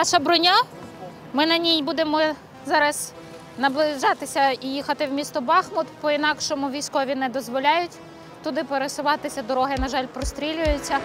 наша броня. Ми на ній будемо зараз наближатися і їхати в місто Бахмут. По-інакшому військові не дозволяють туди пересуватися. Дороги, на жаль, прострілюються.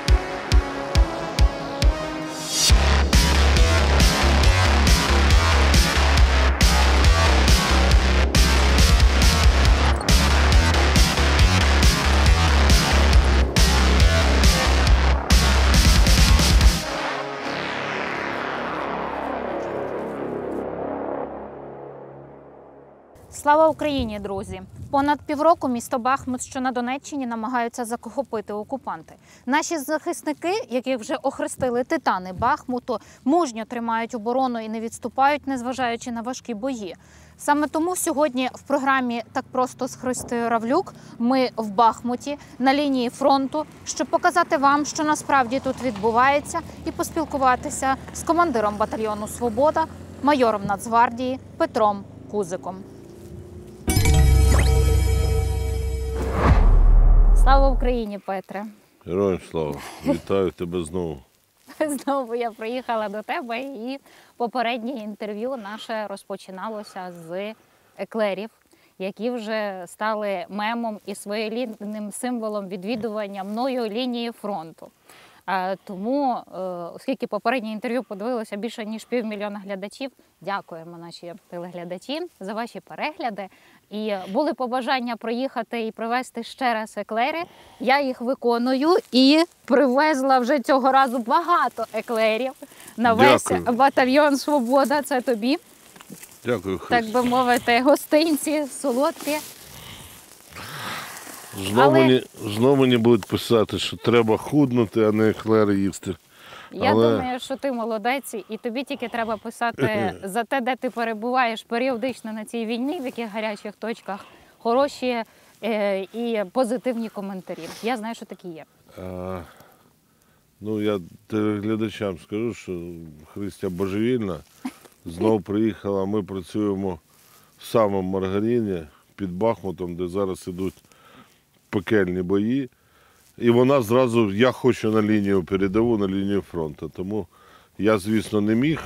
Слава Україні, друзі! Понад півроку місто Бахмут, що на Донеччині, намагаються захопити окупанти. Наші захисники, яких вже охрестили титани Бахмуту, мужньо тримають оборону і не відступають, незважаючи на важкі бої. Саме тому сьогодні в програмі «Так просто» з Христою Равлюк ми в Бахмуті, на лінії фронту, щоб показати вам, що насправді тут відбувається, і поспілкуватися з командиром батальйону «Свобода», майором Нацгвардії Петром Кузиком. Слава Україні, Петре! Героям слава! Вітаю тебе знову! Знову я приїхала до тебе, і попереднє інтерв'ю наше розпочиналося з еклерів, які вже стали мемом і своєрідним символом відвідування мною лінії фронту. Тому, оскільки попереднє інтерв'ю подивилося більше ніж 500 000 глядачів, дякуємо наші телеглядачі за ваші перегляди. І були побажання проїхати і привезти ще раз еклери. Я їх виконую і привезла вже цього разу багато еклерів на весь батальйон «Свобода». Це тобі. Дякую, Христо. Так би мовити, гостинці, солодкі. Знову мені будуть писати, що треба худнути, а не еклери їсти. Я думаю, що ти молодець, і тобі тільки треба писати за те, де ти перебуваєш періодично на цій війні, в яких гарячих точках, хороші і позитивні коментарі. Я знаю, що такі є. Я телеглядачам скажу, що Христя божевільна. Знову приїхала, ми працюємо в самому Маргарині, під Бахмутом, де зараз ідуть пекельні бої. І вона зразу, я хочу на лінію передову, на лінію фронту. Тому я, звісно, не міг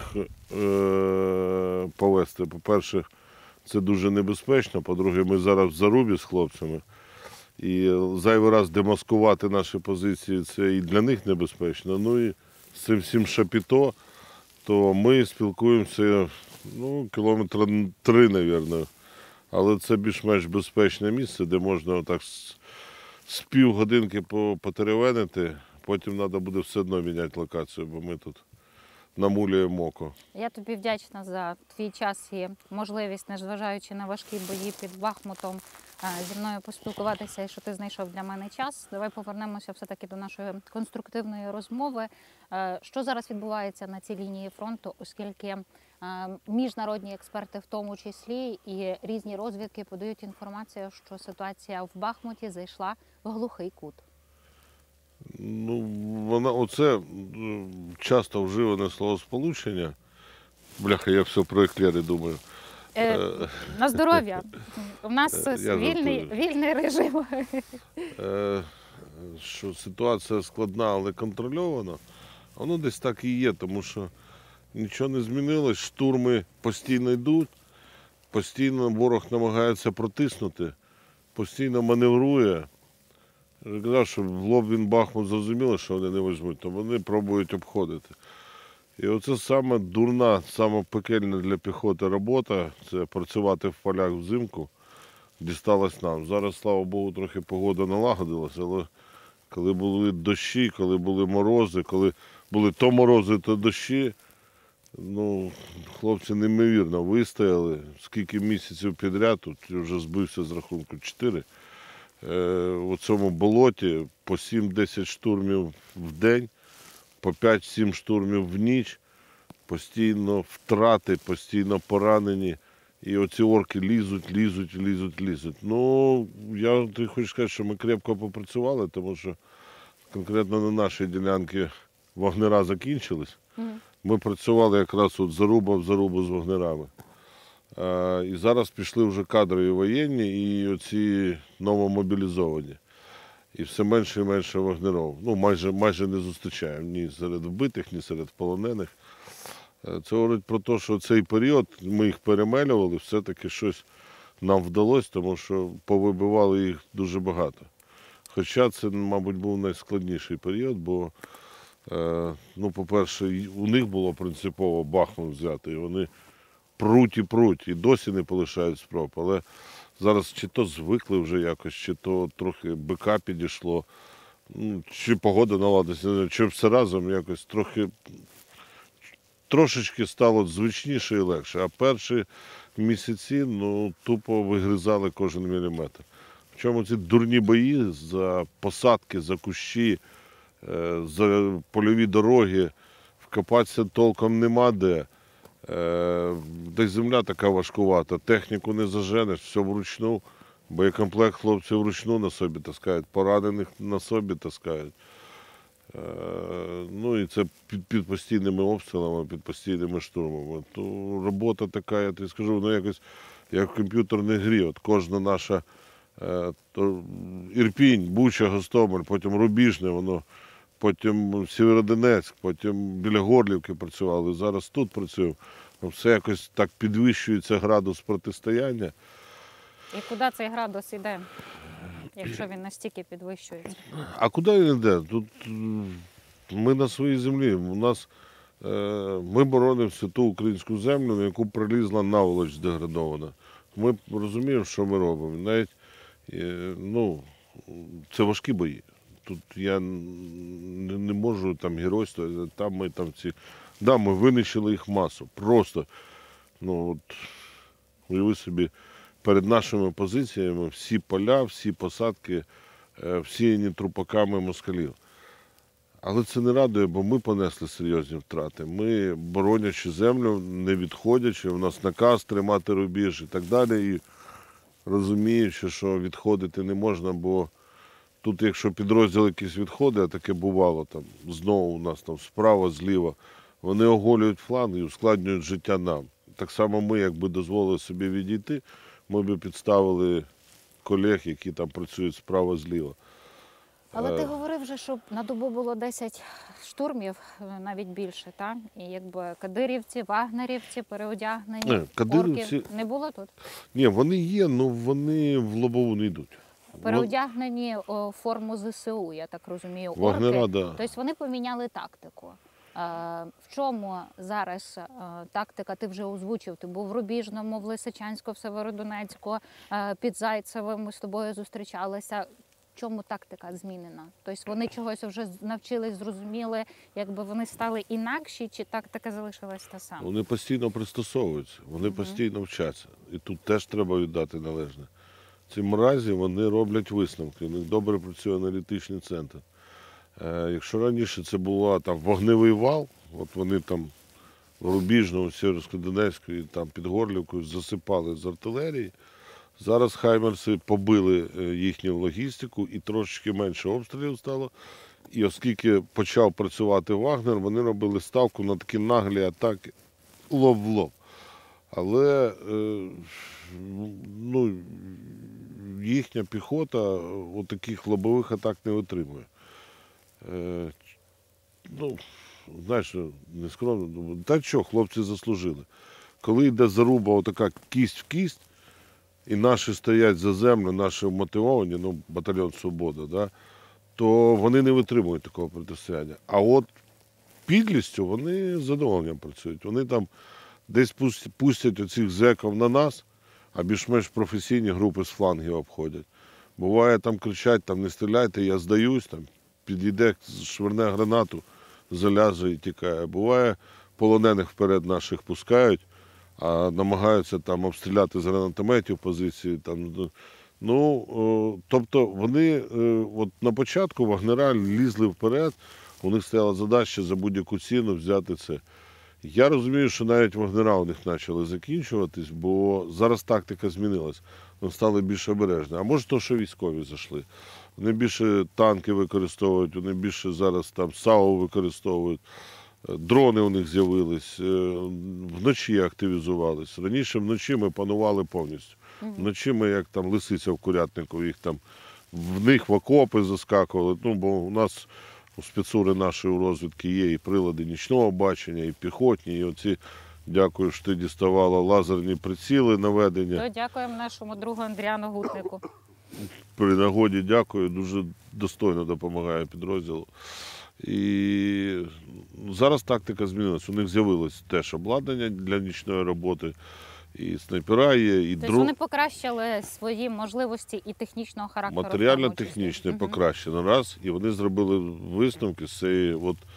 повезти. По-перше, це дуже небезпечно. По-друге, ми зараз в зарубі з хлопцями. І зайвий раз демаскувати наші позиції, це і для них небезпечно. Ну і з цим всім шапіто, то ми спілкуємося, кілометра 3, мабуть. Але це більш-менш безпечне місце, де можна отак з півгодинки потеревенити, потім треба буде все одно міняти локацію, бо ми тут намулюємо око. Я тобі вдячна за твій час і можливість, незважаючи на важкі бої під Бахмутом, зі мною поспілкуватися і що ти знайшов для мене час. Давай повернемося все-таки до нашої конструктивної розмови. Що зараз відбувається на цій лінії фронту, оскільки міжнародні експерти в тому числі і різні розвідки подають інформацію, що ситуація в Бахмуті зайшла в глухий кут? Оце часто вживане словосполучення. Бляха, я все про еклери думаю. На здоров'я. У нас вільний режим. Що ситуація складна, але контрольована. Воно десь так і є, тому що нічого не змінилось, штурми постійно йдуть, постійно ворог намагається протиснути, постійно маневрує. Я казав, що в лоб він Бахмут зрозуміло, що вони не візьмуть, то вони пробують обходити. І оце саме дурна, саме пекельна для піхоти робота, це працювати в полях взимку, дісталось нам. Зараз, слава Богу, трохи погода налагодилась, але коли були дощі, коли були морози, коли були то морози, то дощі, хлопці неймовірно вистояли. Скільки місяців підряд, тут вже збився з рахунку 4. У цьому болоті по 7-10 штурмів в день, по 5-7 штурмів в ніч, постійно втрати, постійно поранені. І оці орки лізуть. Я хочу сказати, що ми крепко попрацювали, тому що конкретно на нашій ділянці вагнера закінчились. Ми працювали якраз заруба в зарубу з вагнерами. І зараз пішли вже кадрові воєнні і оці новомобілізовані. І все менше і менше вагнерів. Майже не зустрічаємо ні серед вбитих, ні серед полонених. Це говорить про те, що цей період ми їх перемелювали, все-таки щось нам вдалося, тому що повибивали їх дуже багато. Хоча це, мабуть, був найскладніший період, бо, ну, по-перше, у них було принципово Бахмут взяти, і вони пруть, і досі не полишають спроб. Але зараз чи то звикли вже якось, чи то трохи бика підійшло, ну, чи погода наладилася, не знаю, чи все разом якось трошечки стало звичніше і легше. А перші місяці, ну, тупо вигризали кожен міліметр. Причому ці дурні бої за посадки, за кущі, за польові дороги, вкопатися толком нема де. Десь земля така важкувата, техніку не заженеш, все вручну, боєкомплект хлопці вручну на собі таскають, поранених на собі таскають. Ну і це під постійними обстрілами, під постійними штурмами. То робота така, я тобі скажу, ну якось як в комп'ютерній грі. От кожна наша Ірпінь, Буча, Гостомель, потім Рубіжне, воно, потім Сєвєродонецьк, потім біля Горлівки працювали, зараз тут працюємо. Все якось так підвищується градус протистояння. І куди цей градус іде, якщо він настільки підвищується? А куди він йде? Тут ми на своїй землі. У нас ми боронимо святу українську землю, на яку прилізла наволоч деградована. Ми розуміємо, що ми робимо. Навіть ну, це важкі бої. Тут я не можу там геройство, там ми там ці. Да, ми винищили їх масу. Просто, ну от, уяви собі, перед нашими позиціями всі поля, всі посадки, всіяні трупаками москалів. Але це не радує, бо ми понесли серйозні втрати. Ми, боронячи землю, не відходячи, у нас наказ тримати рубіж і так далі. І розуміючи, що відходити не можна, бо тут, якщо підрозділ якийсь відходить, а таке бувало, там знову у нас там справа, зліва, вони оголюють фланг і ускладнюють життя нам. Так само ми, якби дозволили собі відійти, ми б підставили колег, які там працюють справа, зліва. Але ти говорив вже, що на добу було 10 штурмів, навіть більше, так? І якби кадирівці, вагнерівці, переодягнені, орків не було тут? Ні, вони є, але вони в лобову не йдуть. Переодягнені у форму ЗСУ, я так розумію, орки. Вагнера, да. Тобто вони поміняли тактику. В чому зараз тактика, ти вже озвучив, ти був в Рубіжному, в Лисичанську, в Северодонецьку, під Зайцевим ми з тобою зустрічалися. В чому тактика змінена? Тобто вони чогось вже навчились, зрозуміли, якби вони стали інакші, чи тактика залишилась та сама? Вони постійно пристосовуються, вони постійно вчаться. І тут теж треба віддати належне. Ці мразі, вони роблять висновки, у них добре працює аналітичний центр. Якщо раніше це була там вогневий вал, от вони там в Рубіжному, Сєвєродонецьку і там під Горлівкою засипали з артилерії, зараз хаймерси побили їхню логістику і трошечки менше обстрілів стало. І оскільки почав працювати Вагнер, вони робили ставку на такі наглі атаки лоб в лоб. Але ну, їхня піхота от таких лобових атак не витримує. Ну, знаєш, не скромно, та що, хлопці заслужили. Коли йде заруба отака кість в кість, і наші стоять за землю, наші мотивовані, ну, батальйон «Свобода», да, то вони не витримують такого протистояння. А от підлістю вони з задоволенням працюють. Вони там десь пустять оцих зеків на нас, а більш-менш професійні групи з флангів обходять. Буває, там кричать, там не стріляйте, я здаюсь, там підійде, швирне гранату, заляже і тікає. Буває, полонених вперед наших пускають, а намагаються там обстріляти з гранатометів позиції. Там, ну, тобто вони от на початку вагнера лізли вперед, у них стояла задача за будь-яку ціну взяти це. Я розумію, що навіть вагнера у них почали закінчуватись, бо зараз тактика змінилась. Вони стали більш обережні. А може то, що військові зайшли. Вони більше танки використовують, вони більше зараз там САУ використовують. Дрони у них з'явились, вночі активізувались. Раніше вночі ми панували повністю. Вночі ми, як там лисиця в курятнику, їх там в них в окопи заскакували. Ну, бо у нас У спецури нашої у розвідки є і прилади нічного бачення, і піхотні, і оці, дякую, що ти діставала лазерні приціли наведення. То дякуємо нашому другу Андріану Гутнику. При нагоді дякую, дуже достойно допомагає підрозділу. І зараз тактика змінилась. У них з'явилось теж обладнання для нічної роботи. І снайпера є, і Тобто вони покращили свої можливості і технічного характеру. матеріально-технічне покращено раз, і вони зробили висновки з цієї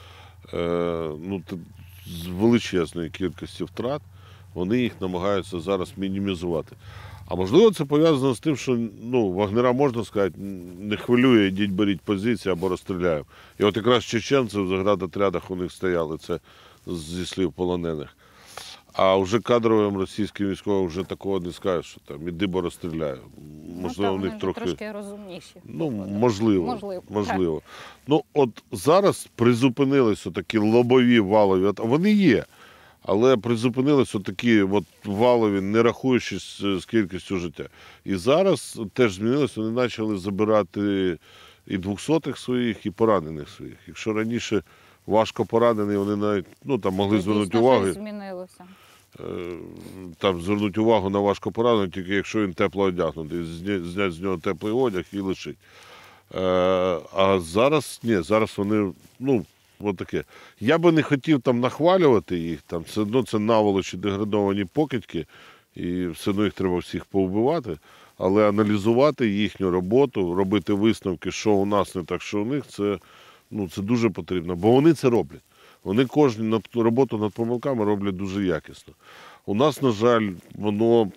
з величезної кількості втрат, вони їх намагаються зараз мінімізувати. А можливо, це пов'язано з тим, що вагнера, можна сказати, не хвилює, йдіть беріть позиції або розстріляємо. І от якраз чеченці в заградотрядах у них стояли, це зі слів полонених. А вже кадровим російським військовим вже такого не скажеш, що там іди, бо розстріляю. Можливо, у них трошки розумніші. Можливо. Ну, от зараз призупинились такі лобові валові, вони є, але призупинились такі валові, не рахуючись з кількістю життя. І зараз теж змінилось, вони почали забирати і 200-х своїх, і поранених своїх. Якщо раніше важко поранені, вони навіть могли звернути увагу. Змінилося. Там звернути увагу на важко пораненого, тільки якщо він тепло одягнутий, зняти з нього теплий одяг і лишить. А зараз ні, зараз вони, таке. Я би не хотів там нахвалювати їх, там все одно це наволочі деградовані покидьки, і все одно їх треба всіх повбивати, але аналізувати їхню роботу, робити висновки, що у нас не так, що у них, це дуже потрібно, бо вони це роблять. Вони кожну роботу над помилками роблять дуже якісно. У нас, на жаль, воно,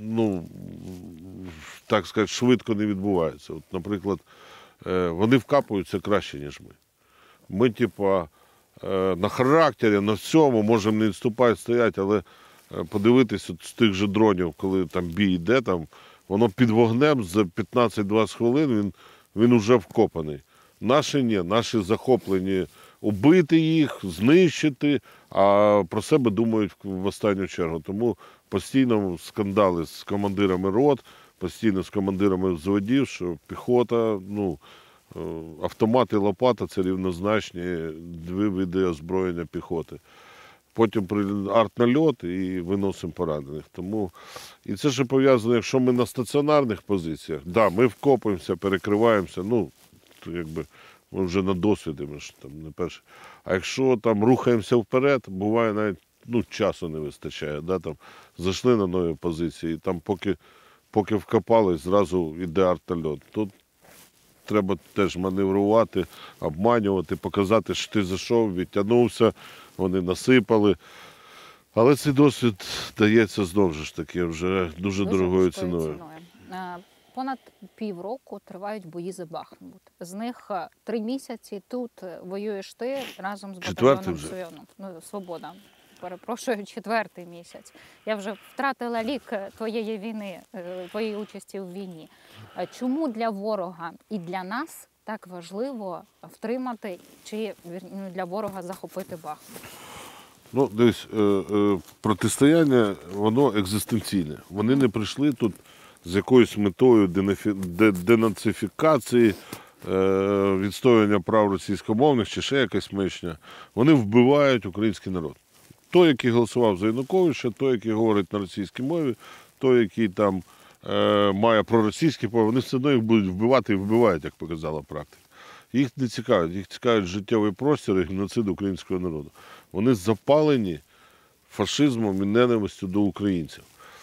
так сказати, швидко не відбувається. От, наприклад, вони вкапуються краще, ніж ми. Ми, на характері, на всьому можемо не відступати, стояти, але подивитися з тих же дронів, коли там бій йде, воно під вогнем за 15-20 хвилин він уже вкопаний. Наші ні, наші захоплені убити їх, знищити, а про себе думають в останню чергу. Тому постійно скандали з командирами рот, постійно з командирами взводів, що піхота, автомат і лопата – це рівнозначні дві види озброєння піхоти. Потім артнальот і виносимо поранених. Тому і це ж пов'язано, якщо ми на стаціонарних позиціях, ми вкопуємося, перекриваємося, ми вже на досвіді, ми ж там не перші. А якщо там рухаємося вперед, буває навіть часу не вистачає. Зайшли на нові позиції, і там поки вкопались, зразу йде артнальот. Тут треба теж маневрувати, обманювати, показати, що ти зайшов, відтягнувся, вони насипали. Але цей досвід дається знову ж таки вже дуже дорогою ціною. Понад півроку тривають бої за Бахмут. З них 3 місяці тут воюєш ти разом з батальйоном «Свобода». Перепрошую, 4-й місяць. Я вже втратила лік твоєї війни, твоєї участі у війні. Чому для ворога і для нас так важливо втримати чи для ворога захопити Бахмут? Дивись, протистояння, воно екзистенційне. Вони не прийшли тут з якоюсь метою денацифікації, відстоювання прав російськомовних чи ще якась мишня. Вони вбивають український народ. Той, який голосував за Януковича, той, який говорить на російській мові, той, який там має проросійські мови, вони все одно їх будуть вбивати і вбивають, як показала практика. Їх не цікавить, їх цікавить життєвий простір і геноцид українського народу. Вони запалені фашизмом і ненавистю до українців.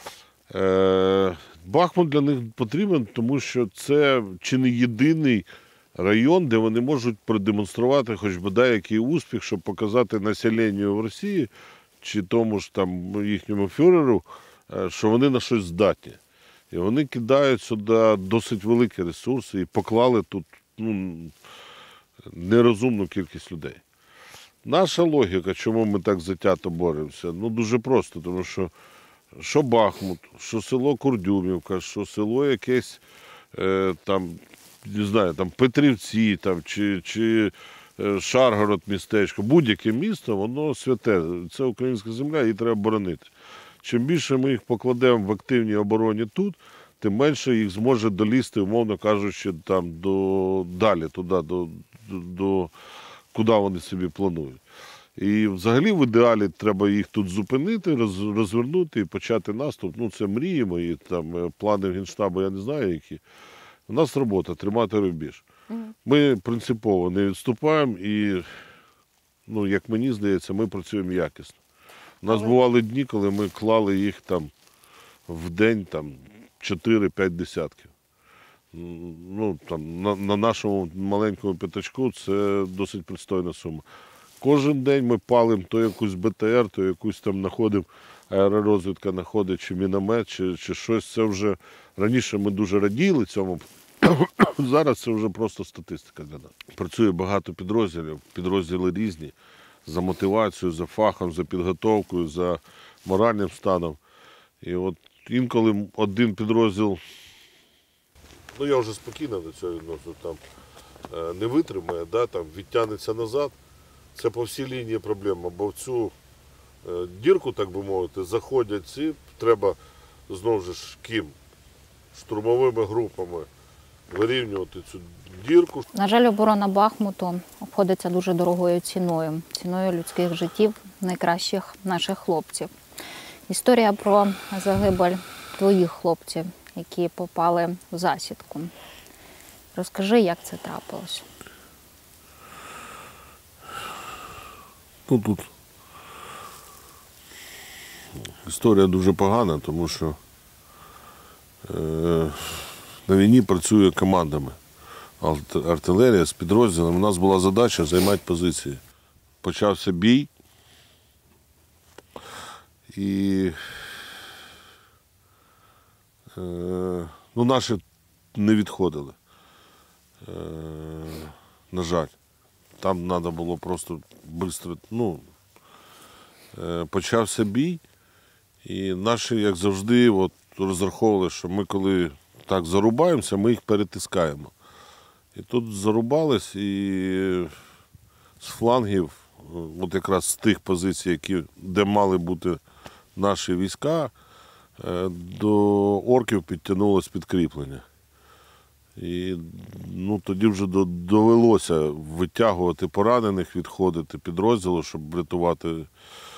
Бахмут для них потрібен, тому що це чи не єдиний район, де вони можуть продемонструвати хоч бодай який успіх, щоб показати населенню в Росії, чи тому ж там їхньому фюреру, що вони на щось здатні. І вони кидають сюди досить великі ресурси і поклали тут нерозумну кількість людей. Наша логіка, чому ми так затято боремося, дуже просто, тому що Бахмут, що село Курдюмівка, що село якесь Петрівці чи Шаргород містечко, будь-яке місто, воно святе, це українська земля, її треба боронити. Чим більше ми їх покладемо в активній обороні тут, тим менше їх зможе долізти, умовно кажучи, далі, туди, до куди вони собі планують. І взагалі в ідеалі треба їх тут зупинити, розвернути і почати наступ. Ну, це мрії мої, там, плани Генштабу, я не знаю які. У нас робота тримати рубіж. Ми принципово не відступаємо і, ну, як мені здається, ми працюємо якісно. У нас бували дні, коли ми клали їх там в день там, 4-5 десятків. Ну, там, на нашому маленькому п'ятачку це досить пристойна сума. Кожен день ми палимо то якусь БТР, то якусь там знаходимо, аеророзвідка знаходить, чи міномет, чи щось. Це вже раніше ми дуже раділи цьому. Зараз це вже просто статистика для нас. Працює багато підрозділів, підрозділи різні, за мотивацією, за фахом, за підготовкою, за моральним станом. І от інколи один підрозділ, ну я вже спокійно до цього відносно, там не витримає, да, там відтягнеться назад, це по всій лінії проблема, бо в цю дірку, так би мовити, заходять ці, треба знову ж ким? Штурмовими групами вирівнювати цю дірку. На жаль, оборона Бахмуту обходиться дуже дорогою ціною, ціною людських життів найкращих наших хлопців. Історія про загибель твоїх хлопців, які попали в засідку. Розкажи, як це трапилось? Ну, тут історія дуже погана, тому що на війні працює командами. Артилерія з підрозділом. У нас була задача займати позиції. Почався бій. І ну, наші не відходили. На жаль. Там треба було просто швидко. Ну, почався бій. І наші, як завжди, от, розраховували, що ми коли так зарубаємося, ми їх перетискаємо. І тут зарубались, і з флангів, от якраз з тих позицій, де мали бути наші війська, до орків підтягнулося підкріплення. І ну, тоді вже довелося витягувати поранених, відходити підрозділу, щоб врятувати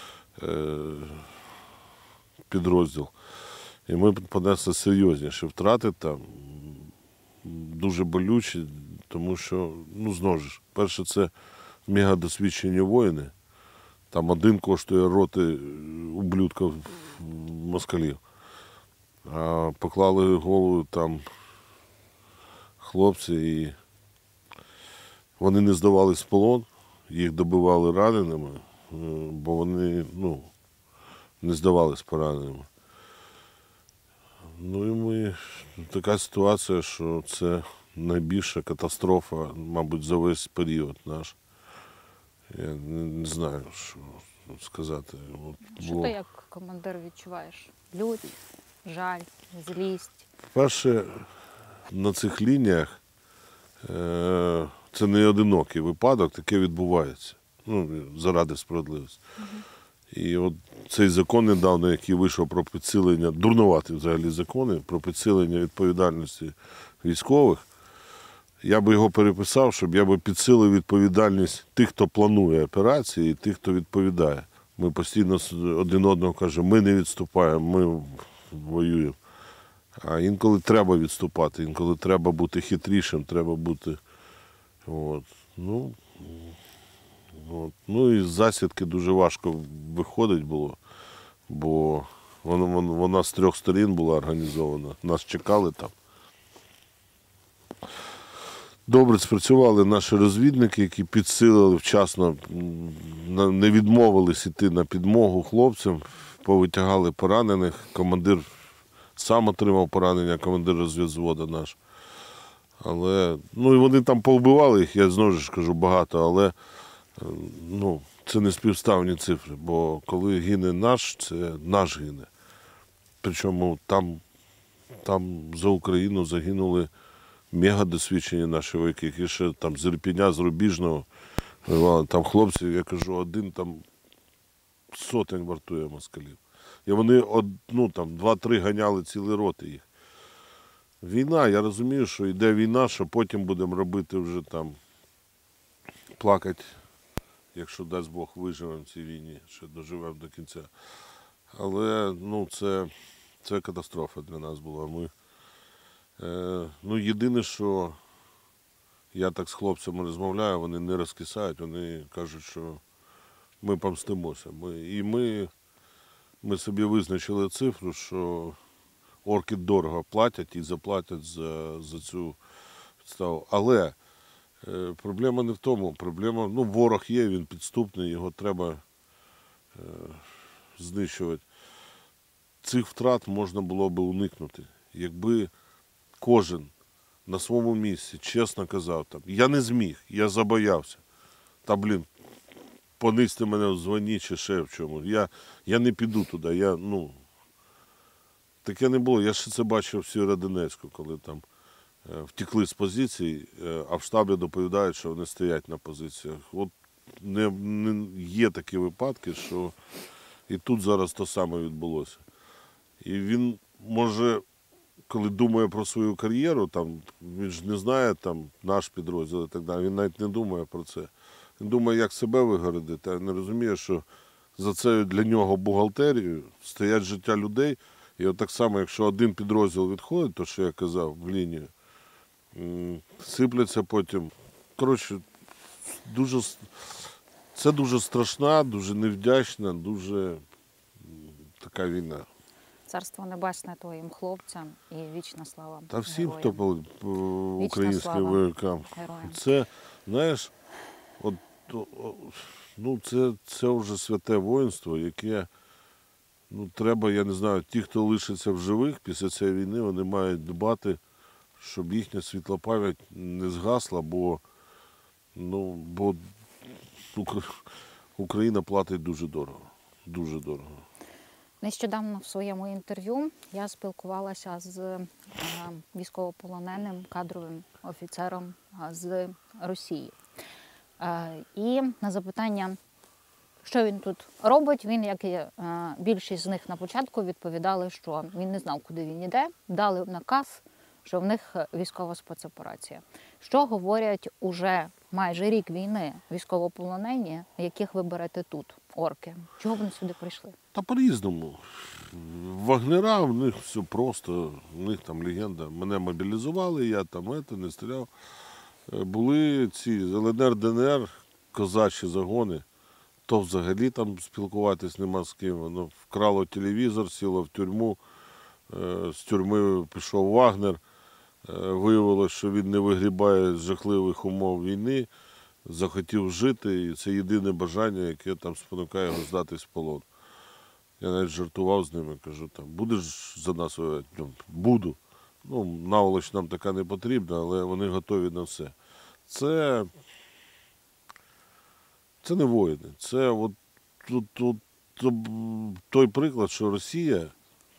підрозділ. І ми понесли серйозніші втрати там, дуже болючі, тому що, ну, знову ж, перше, це мегадосвідчені воїни. Там один коштує роти ублюдків москалів. А поклали голову там хлопці, і вони не здавались в полон, їх добивали раненими, бо вони, ну, не здавались пораненими. Ну і ми, така ситуація, що це найбільша катастрофа, мабуть, за весь період наш. Я не знаю, що сказати. От Що ти як командир відчуваєш? Лють, жаль, злість? Перше, на цих лініях це не одинокий випадок, таке відбувається. Ну, заради справедливості. І от цей закон недавно, який вийшов про підсилення, дурнуваті взагалі закони, про підсилення відповідальності військових, я би його переписав, щоб я би підсилив відповідальність тих, хто планує операції, і тих, хто відповідає. Ми постійно один одного кажемо, ми не відступаємо, ми воюємо. А інколи треба відступати, інколи треба бути хитрішим, треба бути. От. Ну і з засідки дуже важко виходить було, бо вона з 3 сторін була організована. Нас чекали там. Добре спрацювали наші розвідники, які підсилили вчасно, не відмовились йти на підмогу хлопцям, повитягали поранених. Командир сам отримав поранення, командир розвідвзводу наш. Але, ну і вони там повбивали їх, я знову ж кажу, багато, але ну, це не співставні цифри, бо коли гине наш, це наш гине. Причому там за Україну загинули мегадосвідчені наші вояки, які ще там з Ірпеня, з Рубіжного воювали. Там хлопці, я кажу, один там сотень вартує москалів. І вони ну, там 2-3 ганяли цілі роти їх. Війна, я розумію, що йде війна, що потім будемо робити вже там, плакати якщо дасть Бог виживемо в цій війні, ще доживемо до кінця. Але це катастрофа для нас була. Єдине, що я так з хлопцями розмовляю, вони не розкисають, вони кажуть, що ми помстимося. Ми собі визначили цифру, що орки дорого платять і заплатять за цю підставу. Але проблема не в тому. Проблема, ворог є, він підступний, його треба знищувати. Цих втрат можна було би уникнути, якби кожен на своєму місці чесно казав, я не зміг, я забоявся. Понизьте мене в званні чи ще в чому. Я не піду туди. Таке не було. Я ще це бачив в Сєвєродонецьку, коли там втекли з позицій, а в штабі доповідають, що вони стоять на позиціях. От є такі випадки, що і тут зараз те саме відбулося. І він може, коли думає про свою кар'єру, він ж не знає наш підрозділ і так далі, він навіть не думає про це. Він думає, як себе вигородити, а не розуміє, що за цією для нього бухгалтерією стоять життя людей. І от так само, якщо один підрозділ відходить, то що я казав, в лінію, сипляться потім. Коротше, це дуже страшна, дуже невдячна, дуже така війна. Царство небесне твоїм хлопцям і вічна слава Та всім, героям. хто українським слава воякам. героям. Це, знаєш, це вже святе воїнство, яке треба, я не знаю, ті, хто лишиться в живих після цієї війни, вони мають дбати, щоб їхня світла пам'ять не згасла, бо Україна платить дуже дорого. Дуже дорого. Нещодавно в своєму інтерв'ю я спілкувалася з військовополоненим кадровим офіцером з Росії. І на запитання, що він тут робить, він, як і більшість з них на початку, відповідали, що він не знав, куди він йде, дали наказ, що в них військова спецоперація. Що говорять уже майже рік війни військовополонені, яких ви берете тут, орки? Чого вони сюди прийшли? Та по-різному. Вагнера, в них все просто, в них там легенда. Мене мобілізували, я не стріляв. Були ці ЛНР, ДНР, козачі загони, то взагалі там спілкуватись нема з ким. Воно вкрало телевізор, сіло в тюрму, з тюрми пішов Вагнер, виявилось, що він не вигрібає з жахливих умов війни, захотів жити, і це єдине бажання, яке там спонукає його здатись в полон. Я навіть жартував з ними, кажу, будеш за нас воювати? Буду. Наволоч нам така не потрібна, але вони готові на все. Це не воїни. Це той приклад, що Росія,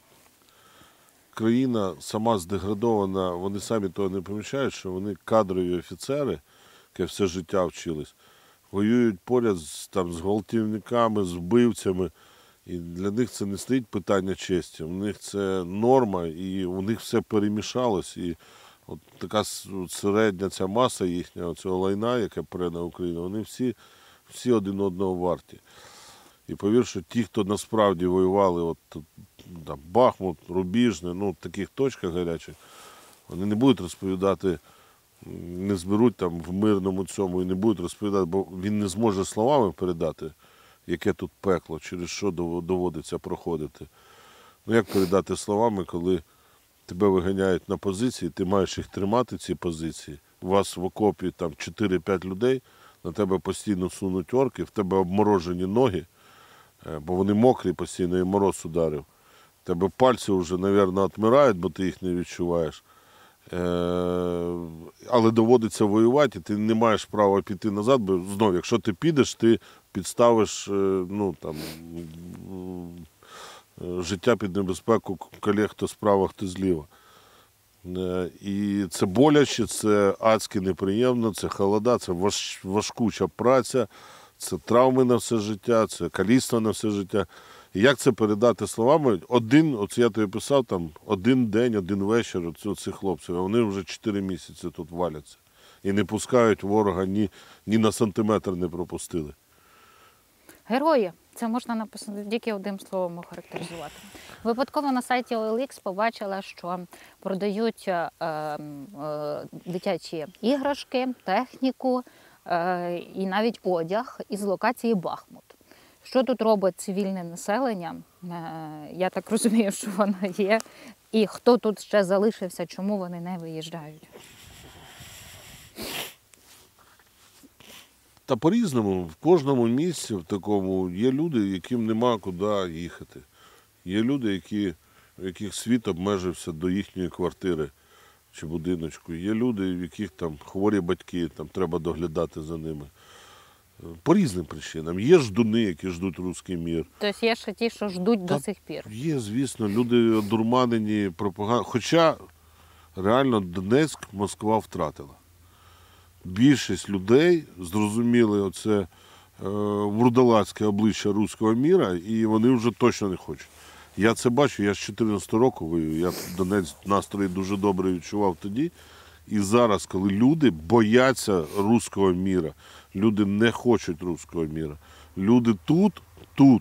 країна сама здеградована, вони самі того не помічають, що вони кадрові офіцери, які все життя вчились, воюють поряд з гвалтівниками, з вбивцями. І для них це не стоїть питання честі, у них це норма, і у них все перемішалось. І от така середня ця маса їхня, цього лайна, яке пре на Україну, вони всі один одного варті. І повір, що ті, хто насправді воювали, Бахмут, Рубіжне, в таких точках гарячих, вони не будуть розповідати, не зберуть в мирному цьому і не будуть розповідати, бо він не зможе словами передати, яке тут пекло, через що доводиться проходити. Як передати словами, коли тебе виганяють на позиції, ти маєш їх тримати, ці позиції, у вас в окопі 4-5 людей, на тебе постійно сунуть орки, в тебе обморожені ноги, бо вони мокрі постійно, і мороз ударив. В тебе пальці вже, мабуть, відмирають, бо ти їх не відчуваєш. Але доводиться воювати, і ти не маєш права піти назад, бо знову, якщо ти підеш, ти підставиш життя під небезпеку колег, хто справа, хто зліва. І це боляче, це адськи неприємно, це холода, це важкуча праця, це травми на все життя, це каліцтво на все життя. І як це передати словами? Я тобі писав, один день, один вечір цих хлопців, а вони вже 4 місяці тут валяться. І не пускають ворога, ні на сантиметр не пропустили. Герої. Це можна написати тільки одним словом охарактеризувати. Випадково на сайті OLX побачила, що продають дитячі іграшки, техніку і навіть одяг із локації Бахмут. Що тут робить цивільне населення? Я так розумію, що воно є. І хто тут ще залишився, чому вони не виїжджають? Та по-різному, в кожному місці в такому є люди, яким нема куди їхати. Є люди, в яких світ обмежився до їхньої квартири чи будиночку. Є люди, в яких там хворі батьки, там треба доглядати за ними. По різним причинам. Є ждуни, які ждуть руський мір. Тобто є ще ті, що ждуть до сих пір. Є, звісно, люди одурманені пропагандою. Хоча реально Донецьк Москва втратила. Більшість людей зрозуміли оце вурдалацьке обличчя руського міра, і вони вже точно не хочуть. Я це бачу, я з 14 року воюю, я Донець настрої дуже добре відчував тоді. І зараз, коли люди бояться руського міра, люди не хочуть руського міра, люди тут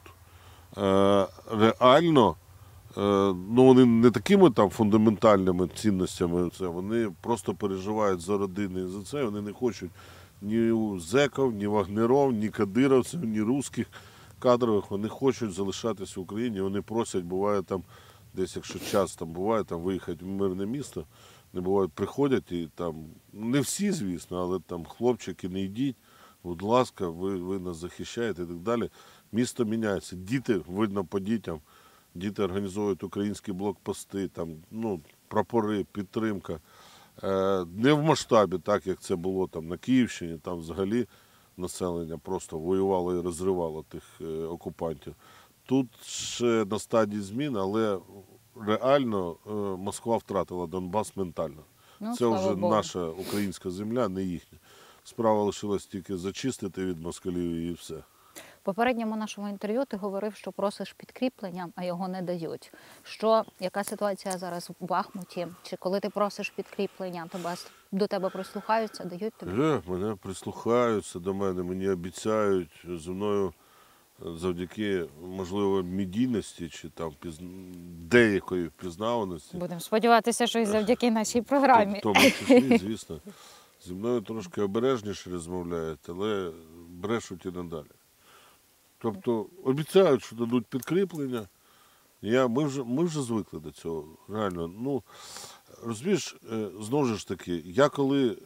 реально, ну вони не такими там фундаментальними цінностями, вони просто переживають за родини і за це, вони не хочуть ні зеків, ні вагнеров, ні кадировців, ні русських кадрових, вони хочуть залишатися в Україні, вони просять, буває там, десь якщо час там буває, там виїхати в мирне місто, не бувають, приходять і там, не всі, звісно, але там хлопчики, не йдіть, будь ласка, ви нас захищаєте і так далі. Місто міняється. Діти, видно по дітям, діти організовують українські блокпости, там, ну, прапори, підтримка. Не в масштабі, так як це було там на Київщині, там взагалі населення просто воювало і розривало тих окупантів. Тут ще на стадії змін, але реально Москва втратила Донбас ментально. Ну, це вже Богу. наша українська земля, не їхня. Справа лишилась тільки зачистити від москалів і все. В попередньому нашому інтерв'ю ти говорив, що просиш підкріплення, а його не дають. Яка ситуація зараз в Бахмуті? Чи коли ти просиш підкріплення, до тебе прислухаються, дають тобі? Мене прислухаються до мене, мені обіцяють зі мною завдяки, можливо, медійності чи там деякої впізнаваності. Будемо сподіватися, що і завдяки нашій програмі. В тому числі, звісно. Зі мною трошки обережніше розмовляють, але брешуть і надалі. Тобто обіцяють, що дадуть підкріплення. Ми вже звикли до цього, реально. Ну, розумієш, знову ж таки, я коли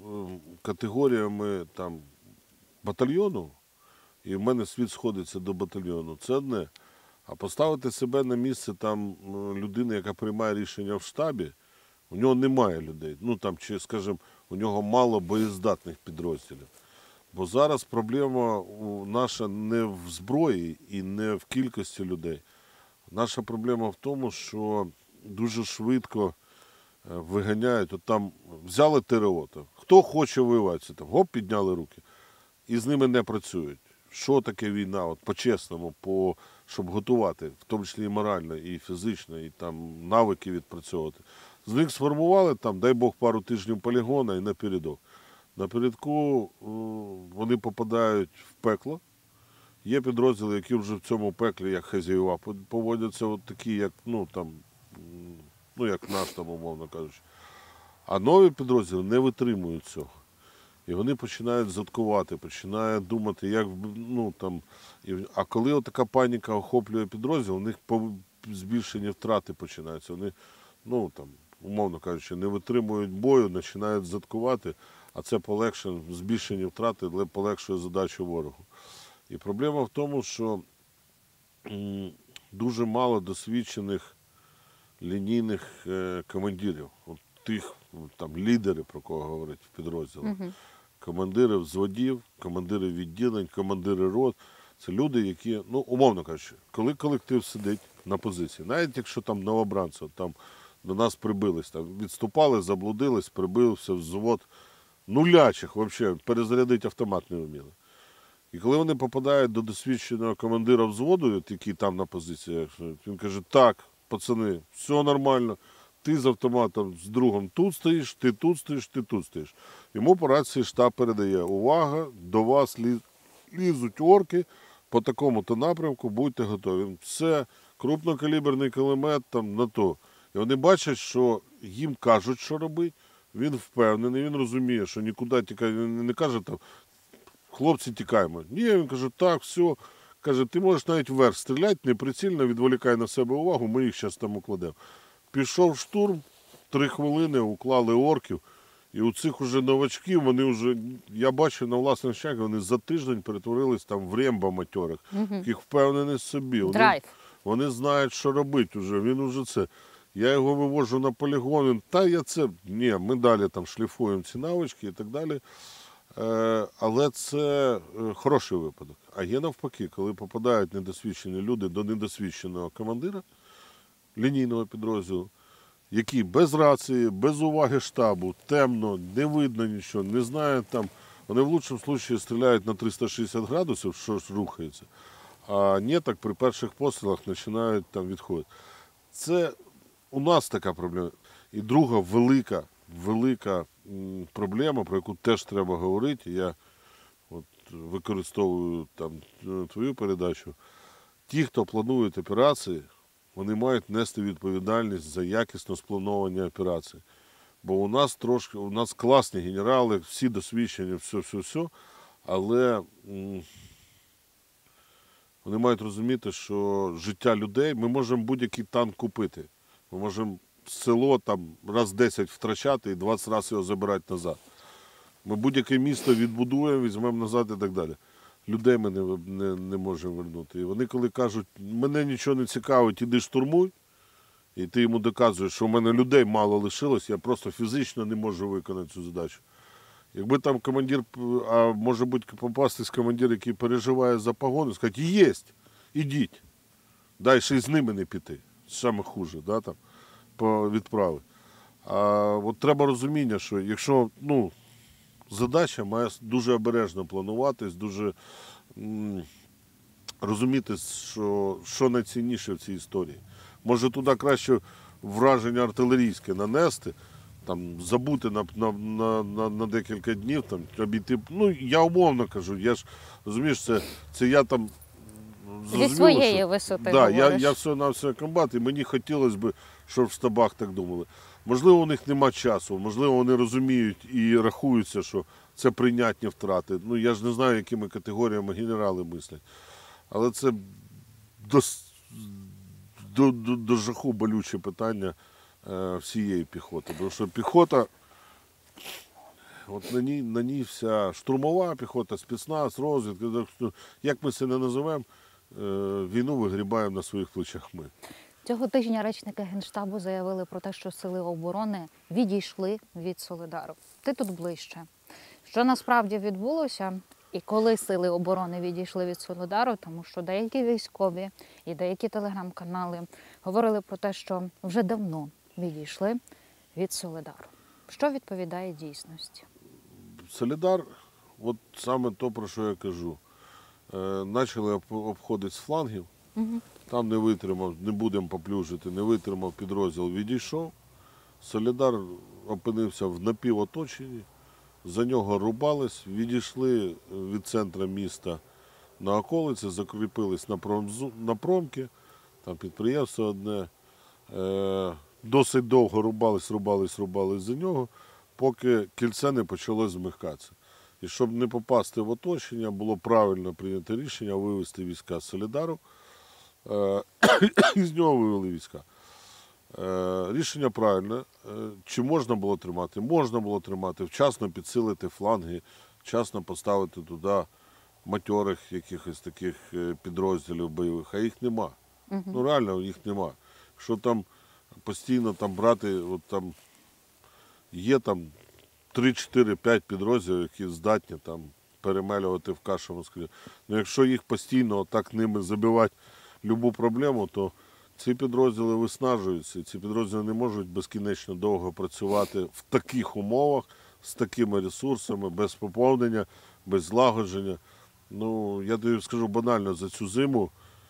категоріями там батальйону, і в мене світ сходиться до батальйону, це одне. А поставити себе на місце там людини, яка приймає рішення в штабі, у нього немає людей. Ну там, чи, скажімо, у нього мало боєздатних підрозділів. Бо зараз проблема наша не в зброї і не в кількості людей. Наша проблема в тому, що дуже швидко виганяють. От там взяли ТРО, там, хто хоче воювати, там, гоп, підняли руки. І з ними не працюють. Що таке війна? От по-чесному, щоб готувати, в тому числі і морально, і фізично, і там навики відпрацьовувати. З них сформували, там, дай Бог, пару тижнів полігона і напередок. Напередку вони попадають в пекло. Є підрозділи, які вже в цьому пеклі, як хазяєва, поводяться от такі, як, як наш, там, умовно кажучи. А нові підрозділи не витримують цього. І вони починають заткувати, починають думати, як, а коли така паніка охоплює підрозділ, у них збільшені втрати починаються. Вони, умовно кажучи, не витримують бою, починають заткувати, а це збільшені втрати полегшує задачу ворогу. І проблема в тому, що дуже мало досвідчених лінійних командирів, от тих там лідери, про кого говорять в підрозділах. Командири взводів, командири відділень, командири рот. Це люди, які, умовно кажучи, коли колектив сидить на позиції, навіть якщо там новобранці, там до нас прибились, там відступали, заблудились, прибився взвод нулячих, взагалі, перезарядити автомат не вміли. І коли вони попадають до досвідченого командира взводу, який там на позиціях, він каже, так, пацани, все нормально, ти з автоматом, з другом тут стоїш, ти тут стоїш, ти тут стоїш. Йому по рації штаб передає, увага, до вас лізуть орки, по такому-то напрямку будьте готові. Все, крупнокаліберний кулемет там на то. І вони бачать, що їм кажуть, що робити. Він впевнений, він розуміє, що нікуди тікає. Він не каже там, хлопці, тікаємо. Ні, він каже, так, все. Каже, ти можеш навіть вверх стріляти, неприцільно, відволікай на себе увагу, ми їх зараз там укладемо. Пішов штурм, 3 хвилини, уклали орків. І у цих уже новачків, вони вже, я бачу на власних очах, вони за тиждень перетворились там в рембо матьорих, яких впевнені в собі. Драйв. Вони знають, що робити вже, він уже це. Я його вивожу на полігон, він, та я це, ні, ми далі там шліфуємо ці навички і так далі. Але це хороший випадок. А є навпаки, коли попадають недосвідчені люди до недосвідченого командира лінійного підрозділу, який без рації, без уваги штабу, темно, не видно нічого, не знає там. Вони в лучшому випадку стріляють на 360 градусів, що ж рухається. А ні, так при перших пострілах починають там відходити. Це у нас така проблема. І друга велика проблема, про яку теж треба говорити. Я от використовую там твою передачу. Ті, хто планують операції, вони мають нести відповідальність за якісно сплановані операції. Бо у нас класні генерали, всі досвідчені, все, але вони мають розуміти, що життя людей, ми можемо будь-який танк купити. Ми можемо село там раз 10 втрачати і 20 разів його забирати назад. Ми будь-яке місто відбудуємо, візьмемо назад і так далі. Людей ми не можемо вернути. І вони коли кажуть, мене нічого не цікавить, іди штурмуй, і ти йому доказуєш, що в мене людей мало лишилось, я просто фізично не можу виконати цю задачу. Якби там командир, а може бути попастись командир, який переживає за погони, сказати, єсть, ідіть. Далі ще й з ними не піти. Саме хуже, да, там, по відправи. А от треба розуміння, що якщо, задача має дуже обережно плануватись, дуже розуміти, що найцінніше в цій історії. Може туди краще враження артилерійське нанести, там, забути на декілька днів, там, обійти. Я умовно кажу, я ж, розумієш, це я там Зі своєї висоти говориш. Я все на все комбат, і мені хотілося б, щоб в штабах так думали. Можливо, у них нема часу, можливо, вони розуміють і рахуються, що це прийнятні втрати. Я ж не знаю, якими категоріями генерали мислять. Але це до жаху болюче питання всієї піхоти. Тому що піхота, от на ній вся штурмова піхота, спецназ, розвідка, як ми це не називаємо, війну вигрібаємо на своїх плечах ми. Цього тижня речники Генштабу заявили про те, що сили оборони відійшли від Солидару. Ти тут ближче. Що насправді відбулося і коли сили оборони відійшли від Солидару, тому що деякі військові і деякі телеграм-канали говорили про те, що вже давно відійшли від Солидару. Що відповідає дійсності? Солидар, от саме то, про що я кажу. Почали обходити з флангів, там не витримав, не будемо поплюжити, не витримав підрозділ, відійшов. Солидар опинився в напівоточенні, за нього рубались, відійшли від центру міста на околиці, закріпились на промки, там підприємство одне. Досить довго рубались за нього, поки кільце не почало змикатися. І щоб не попасти в оточення, було правильно прийнято рішення вивести війська з Солидару. І з нього вивели війська. Рішення правильне. Чи можна було тримати? Можна було тримати, вчасно підсилити фланги, вчасно поставити туди матьорих якихось таких підрозділів бойових, а їх нема. Реально їх нема. Що там постійно там брати, от там є там 3-4-5 підрозділів, які здатні там перемелювати в кашу Москві. Якщо їх постійно так ними забивати любу проблему, то ці підрозділи виснажуються. І ці підрозділи не можуть безкінечно довго працювати в таких умовах, з такими ресурсами, без поповнення, без злагодження. Я тобі скажу банально, за цю зиму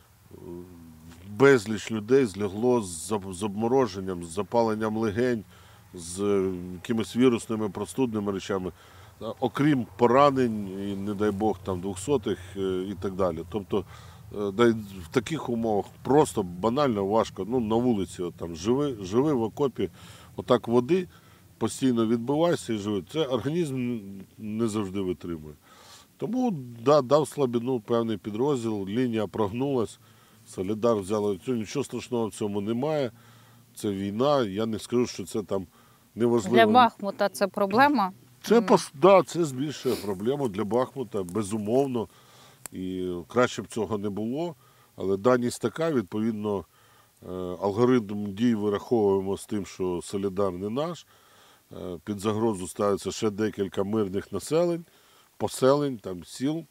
безліч людей злягло з обмороженням, з запаленням легень, з якимись вірусними простудними речами. окрім поранень, і, не дай Бог, там 200-х і так далі. Тобто в таких умовах просто банально важко. Ну, на вулиці, от, там, живи в окопі, отак води, постійно відбивайся і живи. Це організм не завжди витримує. Тому дав слабину певний підрозділ, лінія прогнулась, Солідар взяли цю, нічого страшного в цьому немає. Це війна, я не скажу, що це там неважливо. Для Бахмута це проблема? Це збільшує проблему для Бахмута, безумовно. І краще б цього не було. Але даність така, відповідно, алгоритм дій вираховуємо з тим, що Солідар не наш. Під загрозу ставиться ще декілька мирних поселень, там, сіл.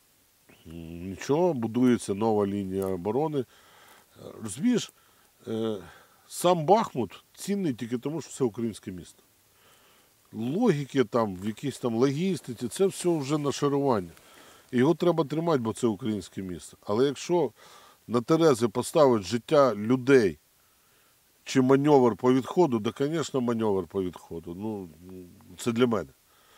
Нічого, будується нова лінія оборони. Розумієш, сам Бахмут цінний тільки тому, що це українське місто. Логіки там, в якійсь там логістиці, це все вже нашарування. І його треба тримати, бо це українське місто. Але якщо на Терези поставить життя людей чи маневр по відходу, то, звісно, маневр по відходу. Ну, це для мене.